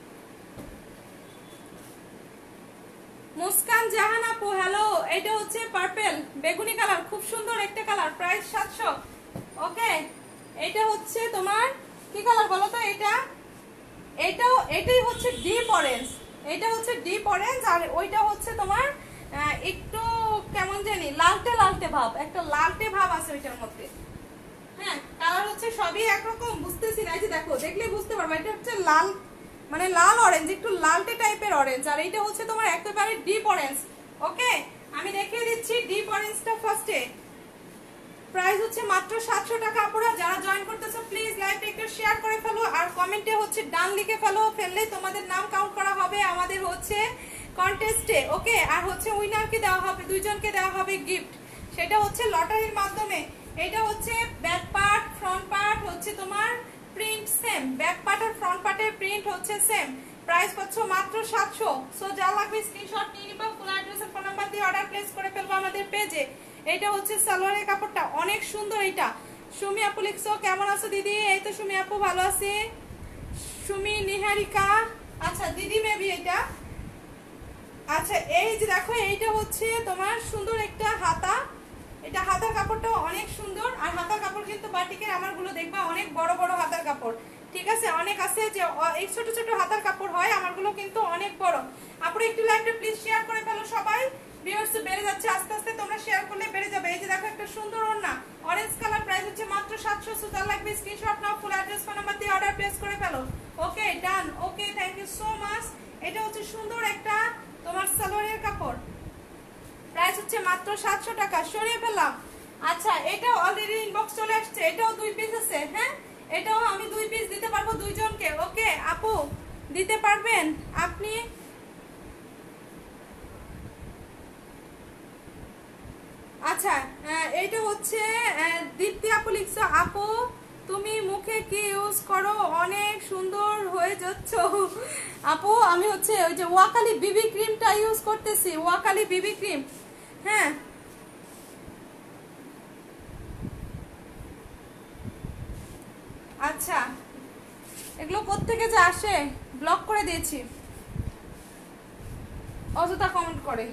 Speaker 1: মুস্কান জাহান আপু, হ্যালো। এটা হচ্ছে পার্পেল, বেগুনি কালার, খুব সুন্দর একটা কালার, প্রাইস সাতশো। ওকে, এটা হচ্ছে তোমার কি কালার বলো তো? এটা এটাও, এটাই হচ্ছে ডিপ অরেঞ্জ, এটা হচ্ছে ডিপ অরেঞ্জ, আর ওইটা হচ্ছে তোমার একটু কেমন জানি লালটে লালটে ভাব, একটা লালটে ভাব আছে ওইটার মধ্যে। হ্যাঁ, কালার হচ্ছে সবই একরকম, বুঝতেছি না। এই যে দেখো, দেখলে বুঝতে পারবে, এটা হচ্ছে লাল, মানে লাল অরেঞ্জ, একটু লালটে টাইপের অরেঞ্জ, আর এইটা হচ্ছে তোমার একেবারে ডিপ অরেঞ্জ। ওকে, আমি দেখিয়ে দিচ্ছি ডিপ অরেঞ্জটা ফার্স্টে। প্রাইস হচ্ছে মাত্র সাতশো টাকা। আপুরা যারা জয়েন করতেছো প্লিজ লাইভটা একটু শেয়ার করে ফেলো আর কমেন্টে হচ্ছে ডান লিখে ফেলো, ফেললে তোমাদের নাম কাউন্ট করা হবে আমাদের হচ্ছে কন্টেস্টে। ওকে, আর হচ্ছে উইনারকে দেওয়া হবে, দুইজনকে দেওয়া হবে গিফট, সেটা হচ্ছে লটারির মাধ্যমে। এটা হচ্ছে ব্যাক পার্ট, ফ্রন্ট পার্ট হচ্ছে তোমার প্রিন্ট সেম, ব্যাক পার্ট আর ফ্রন্ট পার্টের প্রিন্ট হচ্ছে সেম। প্রাইস পাচ্ছ মাত্র সাতশো। সো যা লাগবে স্ক্রিনশট নিয়ে নিবা, ফুল অ্যাড্রেস আর ফোন নাম্বার দিয়ে অর্ডার প্লেস করে ফেলবো আমাদের পেজে। এটা হচ্ছে সালোয়ারের কাপড়টা, অনেক সুন্দর। এটা সুমি আপু লিখছো, কেমন আছো দিদি? এই তো সুমি আপু ভালো আছি। সুমি নিহারিকা, আচ্ছা দিদি মেবি এটা। আচ্ছা এই যে দেখো, এইটা হচ্ছে তোমার সুন্দর একটা হাতা, এটা হাতার কাপড়টা অনেক সুন্দর। আর হাতার কাপড় কিন্তু বাটিকের আমারগুলো দেখবা অনেক বড় বড় হাতার কাপড়, ঠিক আছে? অনেক আছে যে এই ছোট ছোট হাতার কাপড় হয়, আমারগুলো কিন্তু অনেক বড়। আপনারা একটু লাইভটা প্লিজ শেয়ার করে ফেলো সবাই, ভিউয়ার্স বেড়ে যাচ্ছে আস্তে আস্তে, তোমরা শেয়ার করলে বেড়ে যাবে। এই যে দেখো একটা সুন্দর ওড়না, অরেঞ্জ কালার, প্রাইস হচ্ছে মাত্র সাতশো। সুতার লাগবে স্ক্রিনশট নাও, ফুল অ্যাড্রেস ফোন নাম্বার দিয়ে অর্ডার প্লেস করে ফেলো। Okay done, okay thank you so much. এটা হচ্ছে সুন্দর একটা তোমার সালোয়ারের কাপড়, প্রাইস হচ্ছে মাত্র সাতশো টাকা। সরিয়ে ফেললাম। আচ্ছা এটাও অলরেডি ইনবক্স চলে আসছে, এটাও দুই পিস আছে। হ্যাঁ এটাও আমি দুই পিস দিতে পারবো দুইজনকে। ওকে আপু দিতে পারবেন আপনি? আচ্ছা এইটা হচ্ছে দীপ্তি আপু লিখছো, আপু তুমি মুখে কি ইউজ করো, অনেক সুন্দর হয়ে যাচ্ছ। আপু আমি হচ্ছে ওই যে ওয়াকালি বিবি ক্রিমটা ইউজ করতেছি, ওয়াকালি বিবি ক্রিম। হ্যাঁ আচ্ছা এগুলো কোত্থেকে যে আসে, ব্লক করে দিয়েছি, অযথা কমেন্ট করে।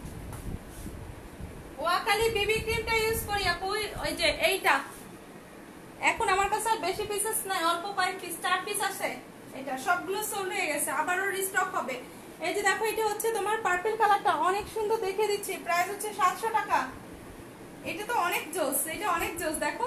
Speaker 1: ওয়াকালি বেবি ক্রিমটা ইউজ করি আপু, ওই যে এইটা। এখন আমার কাছে আর বেশি পিসেস নাই, অল্প কয়েক পিস, চার পিস আছে। এটা সবগুলো সোল্ড হয়ে গেছে, আবারও রিস্টক হবে। এই যে দেখো এটা হচ্ছে তোমার পার্পল কালারটা, অনেক সুন্দর দেখে দিচ্ছি, প্রাইস হচ্ছে সাতশো টাকা। এটা তো অনেক জোস, এটা অনেক জোস। দেখো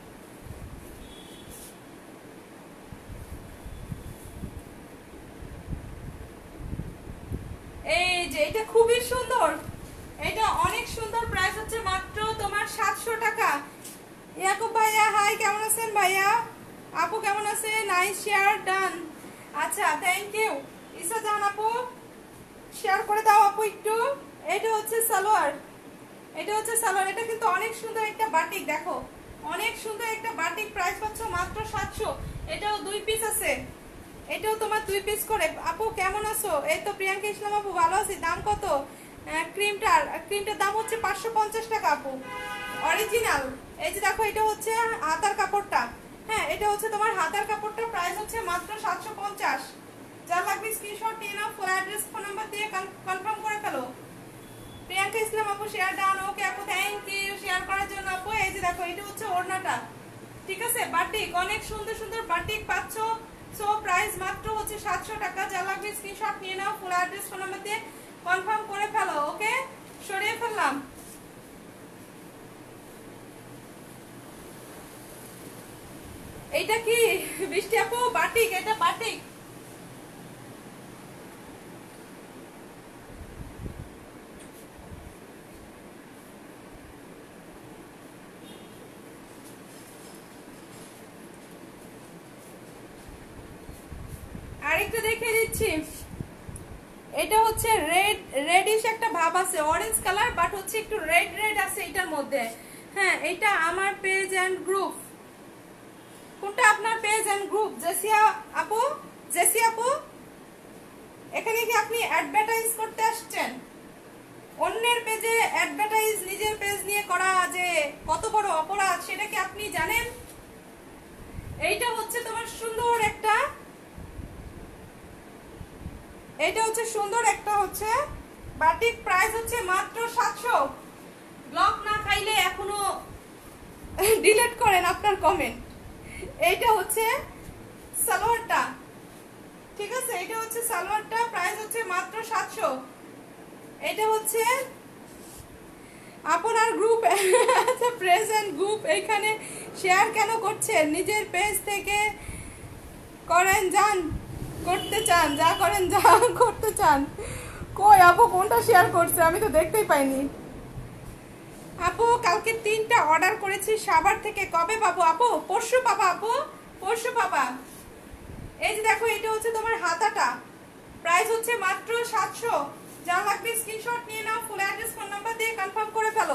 Speaker 1: এই যে এটা খুবই সুন্দর, এটা অনেক সুন্দর, প্রাইস হচ্ছে মাত্র তোমার সাতশো টাকা। ইয়াকুব ভাইয়া হাই, কেমন আছেন ভাইয়া? আপু কেমন আছে? Nice share done. আচ্ছা থ্যাংক ইউ ইসা জান আপু, শেয়ার করে দাও আপু একটু। এটা হচ্ছে সালোয়ার, এটা হচ্ছে সালোয়ার, এটা কিন্তু অনেক সুন্দর একটা বাটিক। দেখো অনেক সুন্দর একটা বাটিক, প্রাইস পাচ্ছ মাত্র সাতশো। এটাও দুই পিস আছে, এটাও তোমার দুই পিস করে। আপু কেমন আছো? এই তো প্রিয়াঙ্কা ইসলাম আপু ভালো আছি। দাম কত ক্রিমটার? ক্রিমটার দাম হচ্ছে পাঁচশো পঞ্চাশ টাকা আপু, অরিজিনাল। এই যে দেখো এটা হচ্ছে হাতার কাপড়টা। হ্যাঁ এটা হচ্ছে তোমার হাতার কাপড়টা, প্রাইস হচ্ছে মাত্র সাতশো পঞ্চাশ। যা লাগবে স্ক্রিনশট নিয়ে নাও, ফুল অ্যাড্রেস ফোন নাম্বার দিয়ে কনফার্ম করে ফেলো। প্রিয়াঙ্কা ইসলাম আপু শেয়ার ডান। ওকে আপু থ্যাংক ইউ শেয়ার করার জন্য আপু। এই যে দেখো এটা হচ্ছে ওড়নাটা, ঠিক আছে? বাটিক, অনেক সুন্দর সুন্দর বাটিক পাচ্ছ। সো প্রাইস মাত্র হচ্ছে সাতশো টাকা। যা লাগবে স্ক্রিনশট নিয়ে নাও, ফুল অ্যাড্রেস ফোন নাম্বার দিয়ে কনফার্ম করে ফেলো। ওকে সরিয়ে ফেললাম। এইটা কি বৃষ্টি আপু? বাটিক, এটা বাটিক। আরেকটা দেখিয়ে দিচ্ছি, এটা হচ্ছে রেড রেডিশ একটা ভাব আছে, অরেঞ্জ কালার বাট হচ্ছে একটু রেড রেড আছে এটার মধ্যে। হ্যাঁ এটা আমার পেজ এন্ড গ্রুপ। কোনটা আপনার পেজ এন্ড গ্রুপ? জেসিয়া আপু, জেসিয়া আপু এখানে কি আপনি অ্যাডভার্টাইজ করতে আসছেন? অন্যের পেজে অ্যাডভার্টাইজ নিজের পেজ নিয়ে করা যে কত বড় অপরাধ সেটা কি আপনি জানেন? এইটা হচ্ছে তোমার সুন্দর একটা, এটা হচ্ছে সুন্দর একটা হচ্ছে বাটিক, প্রাইস হচ্ছে মাত্র সাতশো। ব্লক না খাইলে এখনো ডিলিট করেন আপনার কমেন্ট। এইটা হচ্ছে সালোয়ারটা, ঠিক আছে? এটা হচ্ছে সালোয়ারটা, প্রাইস হচ্ছে মাত্র সাতশো। এটা হচ্ছে আপনার গ্রুপ, আচ্ছা প্রেজেন্ট গ্রুপ। এখানে শেয়ার কেন করছেন? নিজের পেজ থেকে করেন, যান করতে চান যা করেন, যা করতে চান। কই আপু কোনটা শেয়ার করছে? আমি তো দেখতেই পাইনি। আপু কালকে তিনটা অর্ডার করেছি সাভার থেকে, কবে পাবো আপু? পরশু পাবা আপু, পরশু পাবা। এই যে দেখো এটা হচ্ছে তোমার হাতাটা, প্রাইস হচ্ছে মাত্র সাতশো। যা লাগবে স্ক্রিনশট নিয়ে নাও, ফুল অ্যাড্রেস ফোন নাম্বার দিয়ে কনফার্ম করে ফেলো।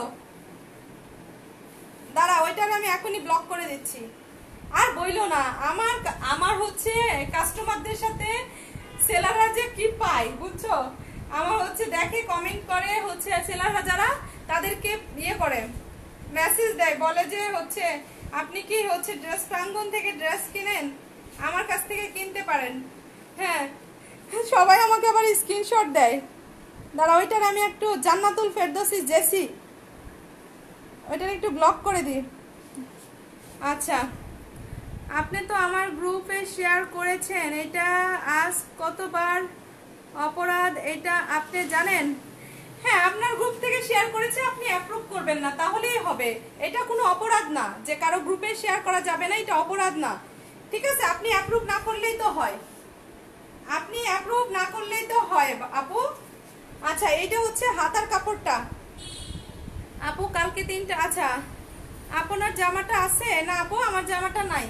Speaker 1: দাঁড়া ওইটার আমি এখনই ব্লক করে দিচ্ছি। আর বইলো না, আমার আমার হচ্ছে কাস্টমারদের সাথে সেলাররা যে কি পায় বুঝছো, আমার হচ্ছে দেখে কমেন্ট করে হচ্ছে সেলাররা যারা তাদেরকে ইয়ে করে মেসেজ দেয়, বলে যে হচ্ছে আপনি কি হচ্ছে ড্রেস প্রাঙ্গণ থেকে ড্রেস কিনেন, আমার কাছ থেকে কিনতে পারেন। হ্যাঁ সবাই আমাকে আবার স্ক্রিনশট দেয়। দাঁড়া ওইটার আমি একটু জান্নাতুল ফেরদৌসি জেসি ওইটার একটু ব্লক করে দিই। আচ্ছা আপনি তো আমার গ্রুপে শেয়ার করেছেন, এটা আজ কতবার অপরাধ এটা আপনি জানেন? হ্যাঁ আপনার গ্রুপ থেকে শেয়ার করেছে, আপনি অ্যাপ্রুভ করবেন না তাহলেই হবে, এটা কোনো অপরাধ না যে কারো গ্রুপে শেয়ার করা যাবে না, এটা অপরাধ না। ঠিক আছে আপনি অ্যাপ্রুভ না করলেই তো হয়, আপনি অ্যাপ্রুভ না করলেই তো হয় আপু। আচ্ছা এইটা হচ্ছে হাতার কাপড়টা আপু, কালকে তিনটা। আচ্ছা আপনার জামাটা আছে না আপু? আমার জামাটা নাই,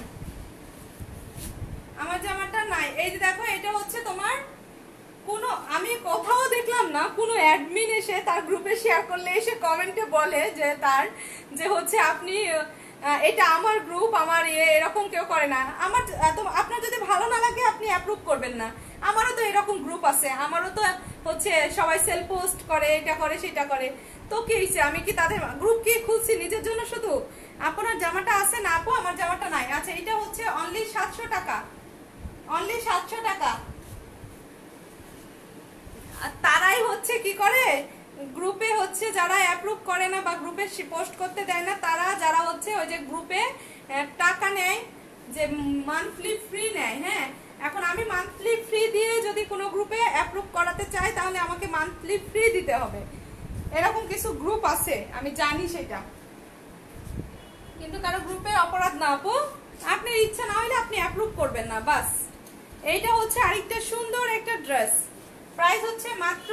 Speaker 1: আমার জামাটা নাই। এই যে দেখো এটা হচ্ছে তোমার কোনো, আমি কোথাও দেখলাম না কোনো অ্যাডমিন এসে তার গ্রুপে শেয়ার করলে এসে কমেন্টে বলে যে তার যে হচ্ছে আপনি এটা আমার গ্রুপ আমার ইয়ে, এরকম কেউ করে না। আমার আপনার যদি ভালো না লাগে আপনি অ্যাপ্রুভ করবেন না। আমারও তো এরকম গ্রুপ আছে, আমারও তো হচ্ছে সবাই সেল পোস্ট করে, এটা করে সেটা করে, তো কি হয়েছে? আমি কি তাদের গ্রুপ কি খুলছি নিজের জন্য শুধু? আপনার জামাটা আছে না আপু? আমার জামাটা নাই। আচ্ছা এটা হচ্ছে অনলি সাতশো টাকা, অনলি সাতশো টাকা। তারাই হচ্ছে কি করে গ্রুপে হচ্ছে যারা অ্যাপ্রুভ করে না বা গ্রুপে পোস্ট করতে দেয় না, তারা যারা হচ্ছে ওই যে গ্রুপে টাকা নেয় যে মান্থলি ফ্রি নেয়। হ্যাঁ এখন আমি মান্থলি ফ্রি দিয়ে যদি কোনো গ্রুপে অ্যাপ্রুভ করাতে চাই তাহলে আমাকে মান্থলি ফ্রি দিতে হবে, এরকম কিছু গ্রুপ আছে আমি জানি সেটা, কিন্তু কারো গ্রুপে অপরাধ না আপু, আপনার ইচ্ছা না হলে আপনি অ্যাপ্রুভ করবেন না বাস। এইটা হচ্ছে আরেকটা সুন্দর একটা ড্রেস, প্রাইস হচ্ছে মাত্র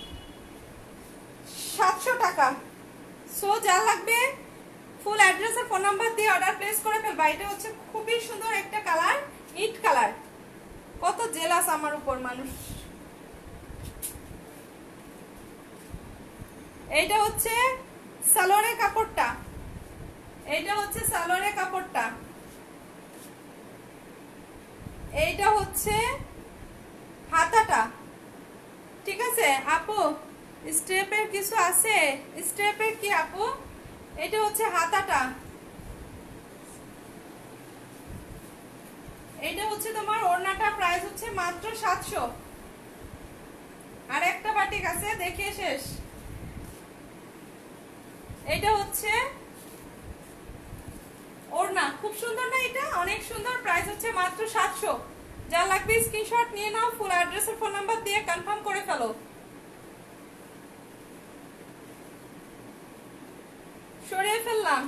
Speaker 1: সাতশো টাকা। সো যা লাগবে ফুল অ্যাড্রেস আর ফোন নাম্বার দিয়ে অর্ডার প্লেস করে ফেলবা। এটা হচ্ছে খুবই সুন্দর একটা কালার, ইট কালার। কত জেলাস আমার উপর মানুষ। এইটা হচ্ছে সালোয়ারের কাপড়টা, এইটা হচ্ছে সালোয়ারের কাপড়টা, এইটা হচ্ছে হাতাটা। ঠিক আছে আপু স্টেপের কিছু আছে? স্টেপের কি আপু? এটা হচ্ছে হাতাটা, এটা হচ্ছে তোমার ওড়নাটা, প্রাইস হচ্ছে মাত্র সাতশো। আর একটা বাটিক আছে দেখিয়ে শেষ। এটা হচ্ছে ওড়না, খুব সুন্দর না? এটা অনেক সুন্দর, প্রাইস হচ্ছে মাত্র সাতশো। যা লাগবে স্ক্রিনশট নিয়ে নাও, ফুল অ্যাড্রেস আর ফোন নাম্বার দিয়ে কনফার্ম করে ফেলো। সরিয়ে ফেললাম।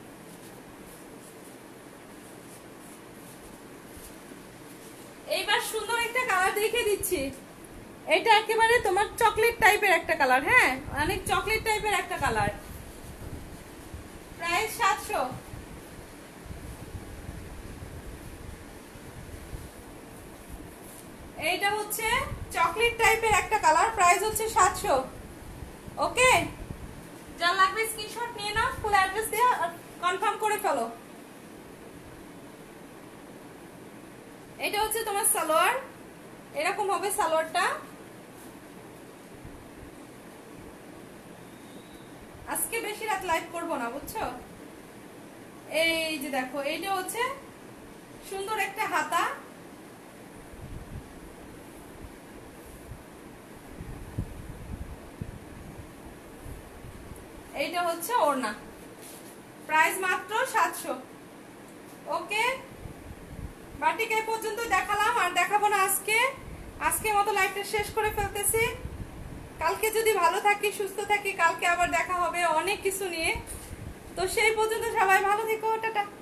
Speaker 1: এইবার সুন্দর একটা কালার দেখিয়ে দিচ্ছি, এটা একেবারে তোমার চকলেট টাইপের একটা কালার। হ্যাঁ অনেক চকলেট টাইপের একটা কালার, প্রাইস সাতশো। এইটা হচ্ছে চকলেট টাইপের একটা কালার, প্রাইস হচ্ছে সাতশো। ওকে যা লাগবে স্ক্রিনশট নিয়ে নাও, ফুল অ্যাড্রেস দিয়ে কনফার্ম করে ফেলো। এটা হচ্ছে তোমার সালোয়ার, এরকম হবে সালোয়ারটা। আজকে বেশি রাত লাইভ করবো না বুঝছো। এই যে দেখো এইটা হচ্ছে সুন্দর একটা হাতা, এইটা হচ্ছে ওড়না, প্রাইস মাত্র সাতশো। ওকে বাটিক এই পর্যন্ত দেখালাম, আর দেখাবো না আজকে। আজকের মতো লাইভটা শেষ করে ফেলতেছি। কালকে যদি ভালো থাকি সুস্থ থাকি কালকে আবার দেখা হবে অনেক কিছু নিয়ে। তো সেই পর্যন্ত সবাই ভালো থেকো, টাটা।